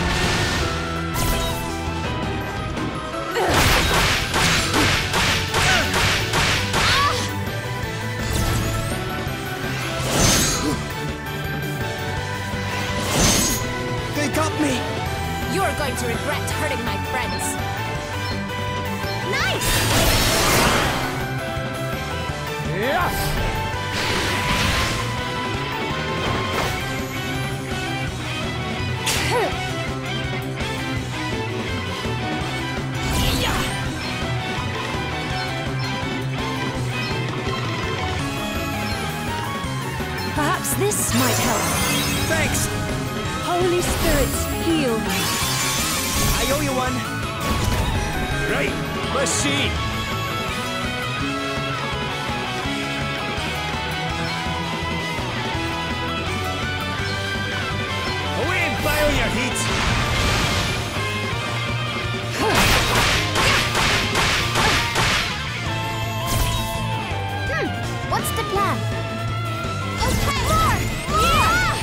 They got me. You're going to regret hurting my friends. Nice! Yeah! Perhaps this might help. Thanks. Holy spirits, heal me. I owe you one. Right, let's see. Away and bile your heat! What's the plan? Okay, more! Yeah!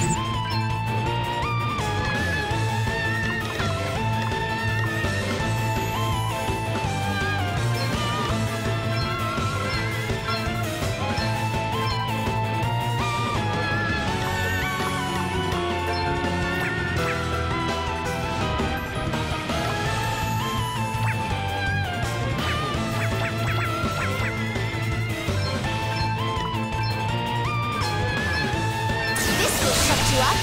This will shut you up.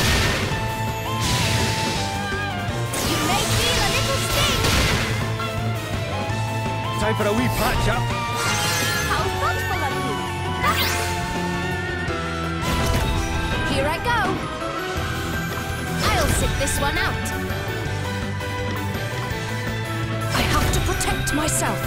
You may feel a little sting. Time for a wee patch up. How thoughtful of you. Here I go. I'll sit this one out. I have to protect myself.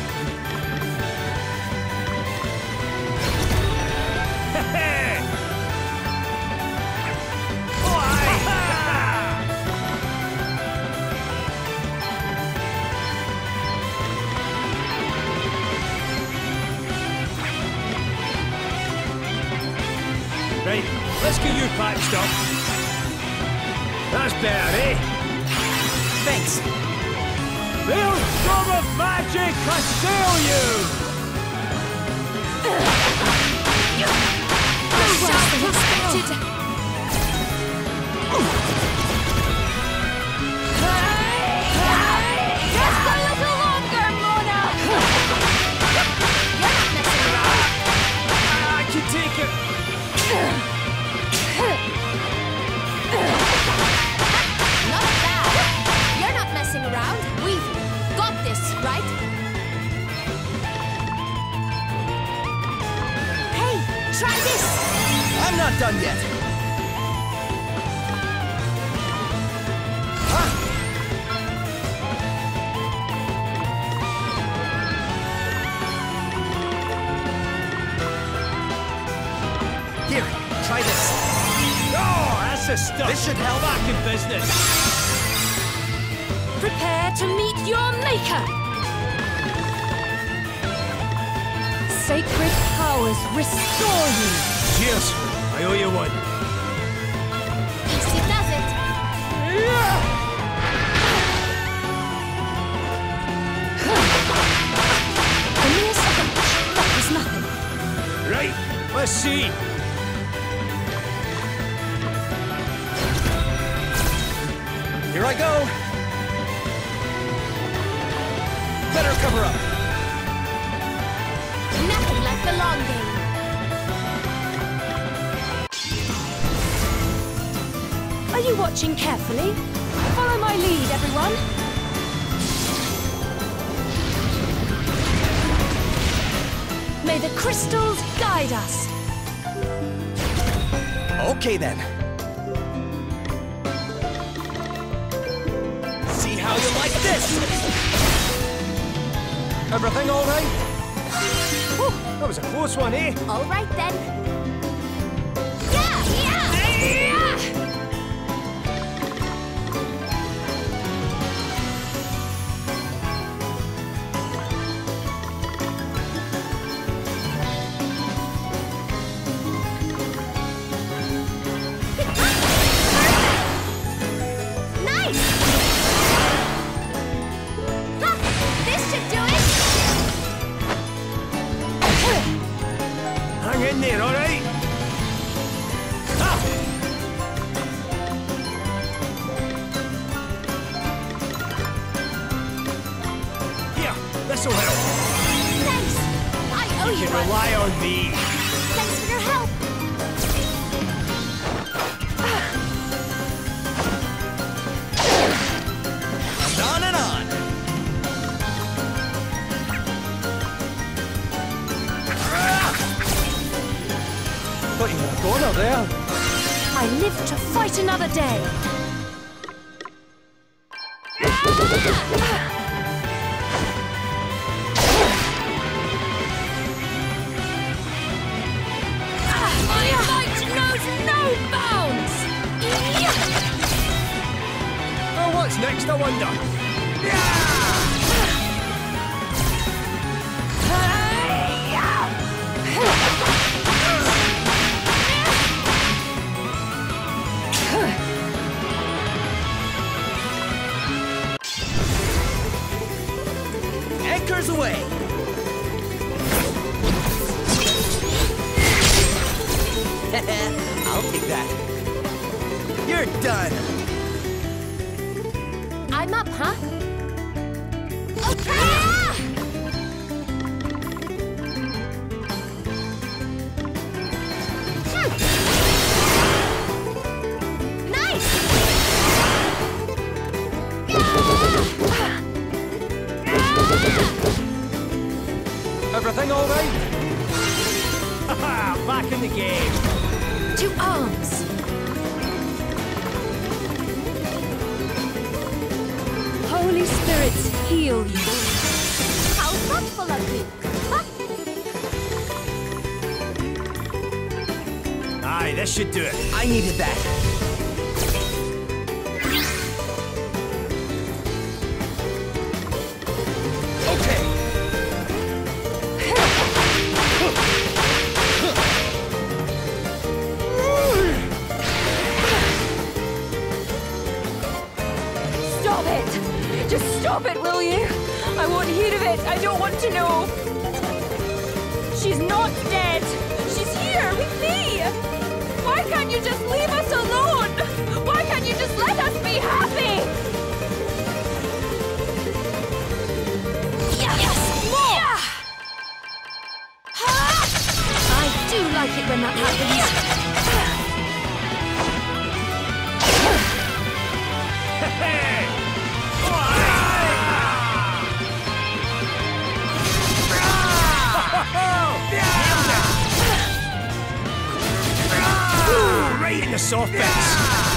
Right, let's get you patched up. That's better, eh? Thanks. Maelstrom of magic assail you! I shall protect wanted... Just a little longer, Mona! You're not messing around. I can take it. Not bad. You're not messing around. We've got this, right? Hey, try this. I'm not done yet. Here, try this. Oh, that's the stuff. This should help. Back in business. Prepare to meet your maker! Sacred powers restore you! Cheers. I owe you one. Easy does it. A mere second. That was nothing. Right, let's see. Here I go. Better cover up. Nothing like the long game. Are you watching carefully? Follow my lead, everyone. May the crystals guide us. Okay then. See how you like this. Everything all right? Oh, that was a close one, eh? All right then. Yeah! Nice! Ha! This should do it! Hang in there, all right? Ah! Here, this'll help. Thanks! I owe You you can one. rely on me. Thanks for your help! On and on. Thought you were a goner there. I live to fight another day. My might knows no bounds! Oh, what's next, I wonder? Anchors away. I'll take that. You're done. I'm up, huh? Okay! Nice! Everything all right? Haha, back in the game. To arms! Holy spirits, heal you. How thoughtful of you! Huh? Aye, this should do it. I needed that. Okay. Stop it! Just stop it, will you? I won't hear of it. I don't want to know. She's not dead. She's here with me. Why can't you just leave us alone? Why can't you just let us be happy? Yes! More! I do like it when that happens. Right in the soft bits.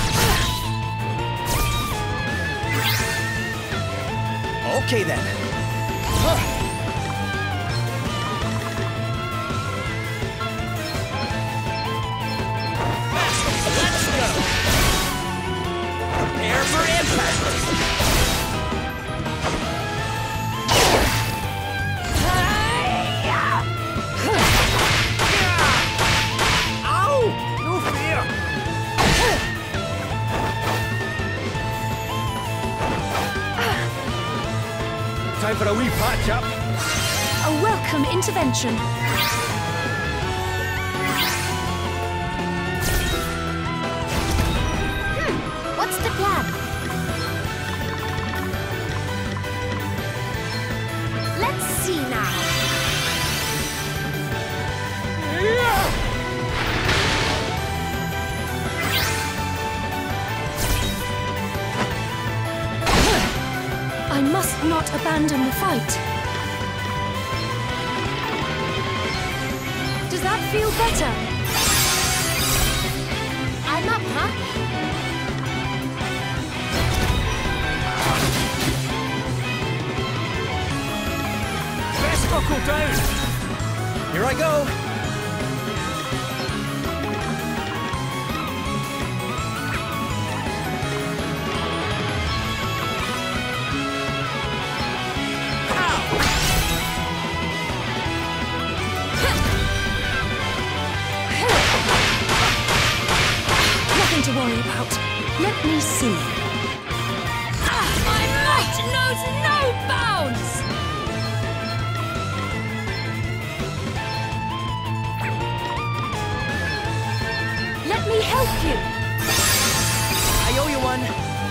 Okay then. Let's go. Prepare for impact. Time for a wee patch-up. A welcome intervention. What's the plan? Let's see now. I must not abandon the fight. Does that feel better? I'm up, huh? Best buckle down. Here I go. Nothing to worry about. Let me see. My might knows no bounds! Let me help you. I owe you one.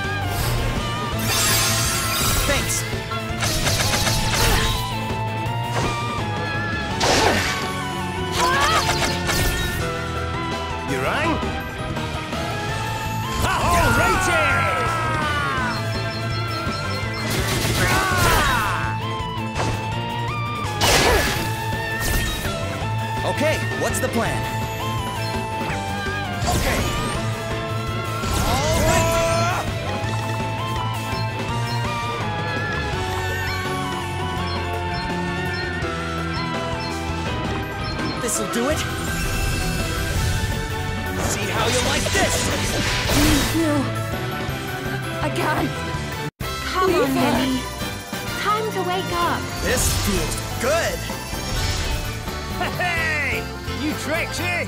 Thanks. You rang? Alrighty! Okay, what's the plan? Okay. All right. This'll do it. See how you like this. No. I can't. Come on, Nelly. Time to wake up. This feels good. Hey! You tricks, eh?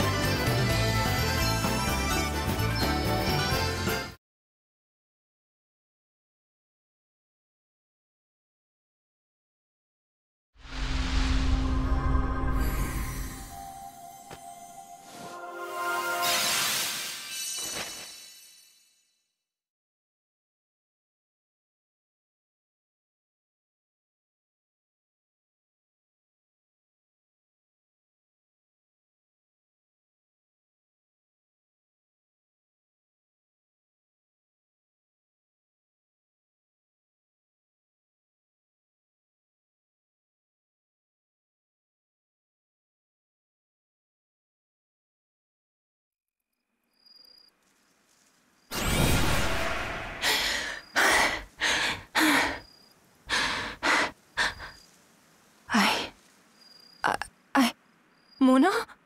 Mona?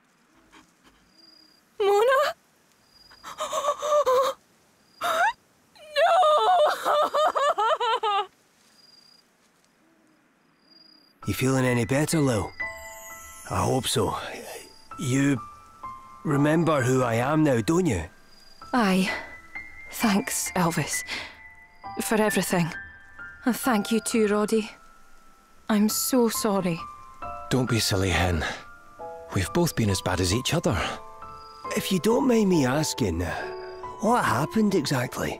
Mona? No! You feeling any better, Lil? I hope so. You remember who I am now, don't you? Aye. Thanks, Elvis. For everything. And thank you too, Roddy. I'm so sorry. Don't be silly, Hen. We've both been as bad as each other. If you don't mind me asking, what happened exactly?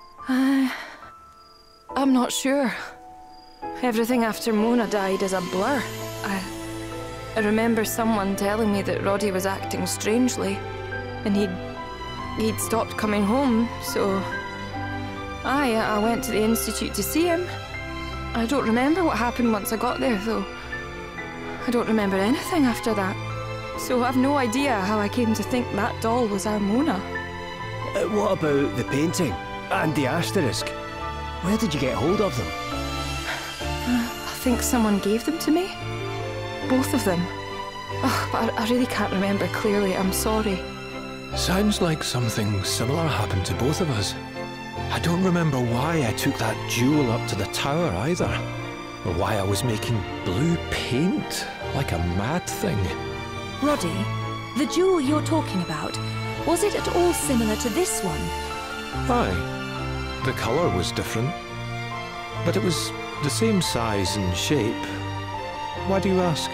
I'm not sure. Everything after Mona died is a blur. I remember someone telling me that Roddy was acting strangely, and he'd stopped coming home, so I went to the Institute to see him. I don't remember what happened once I got there, though. I don't remember anything after that. So I've no idea how I came to think that doll was our Mona. What about the painting and the asterisk? Where did you get hold of them? I think someone gave them to me. Both of them. Oh, but I really can't remember clearly, I'm sorry. Sounds like something similar happened to both of us. I don't remember why I took that jewel up to the tower either, or why I was making blue paint like a mad thing. Roddy, the jewel you're talking about, was it at all similar to this one? Aye. The colour was different, but it was the same size and shape. Why do you ask?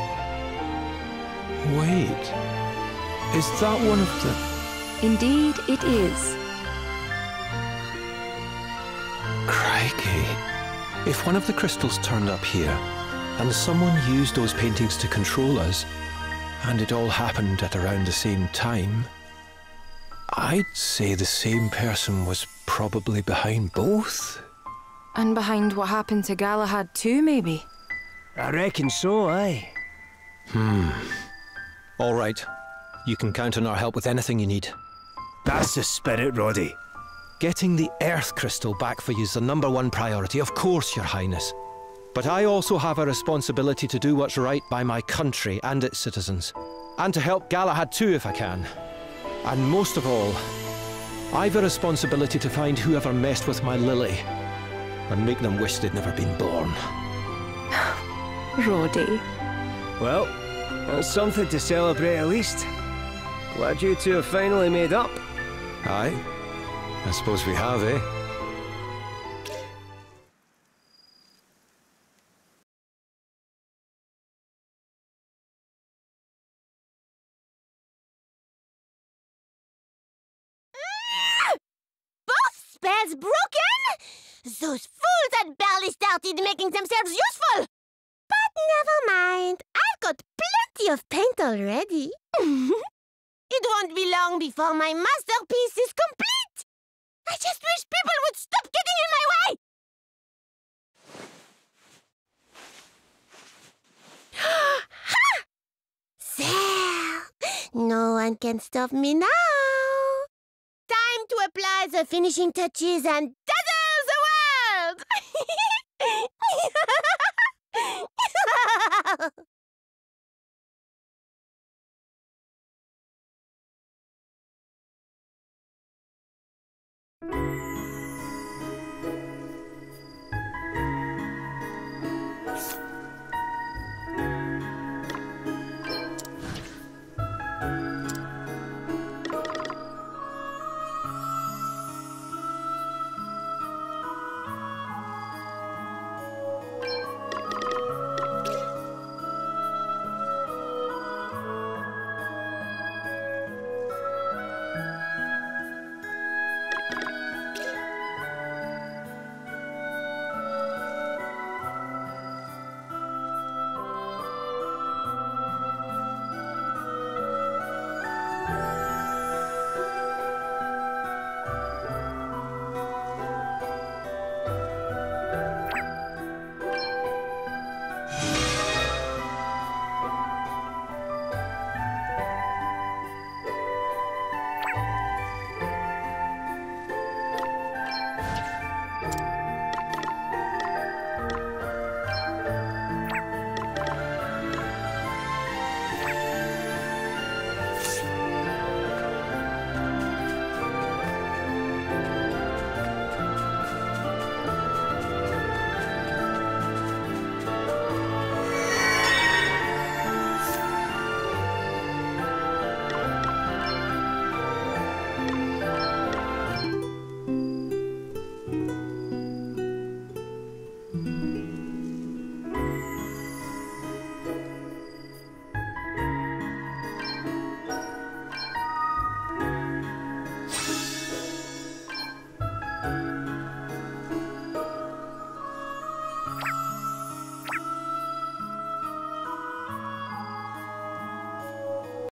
Wait, is that one of the... Indeed it is. Crikey. If one of the crystals turned up here, and someone used those paintings to control us, and it all happened at around the same time, I'd say the same person was probably behind both. And behind what happened to Galahad too, maybe? I reckon so, aye. All right. You can count on our help with anything you need. That's the spirit, Roddy. Getting the Earth Crystal back for you is the #1 priority, of course, Your Highness. But I also have a responsibility to do what's right by my country and its citizens. And to help Galahad too, if I can. And most of all, I've a responsibility to find whoever messed with my Lily and make them wish they'd never been born. Roddy. Well, that's something to celebrate at least. Glad you two have finally made up. Aye. I suppose we have, eh? Spells broken? Those fools had barely started making themselves useful! But never mind, I've got plenty of paint already. It won't be long before my masterpiece is complete! I just wish people would stop getting in my way! Ha! There! No one can stop me now! Time to apply the finishing touches and dazzle the world!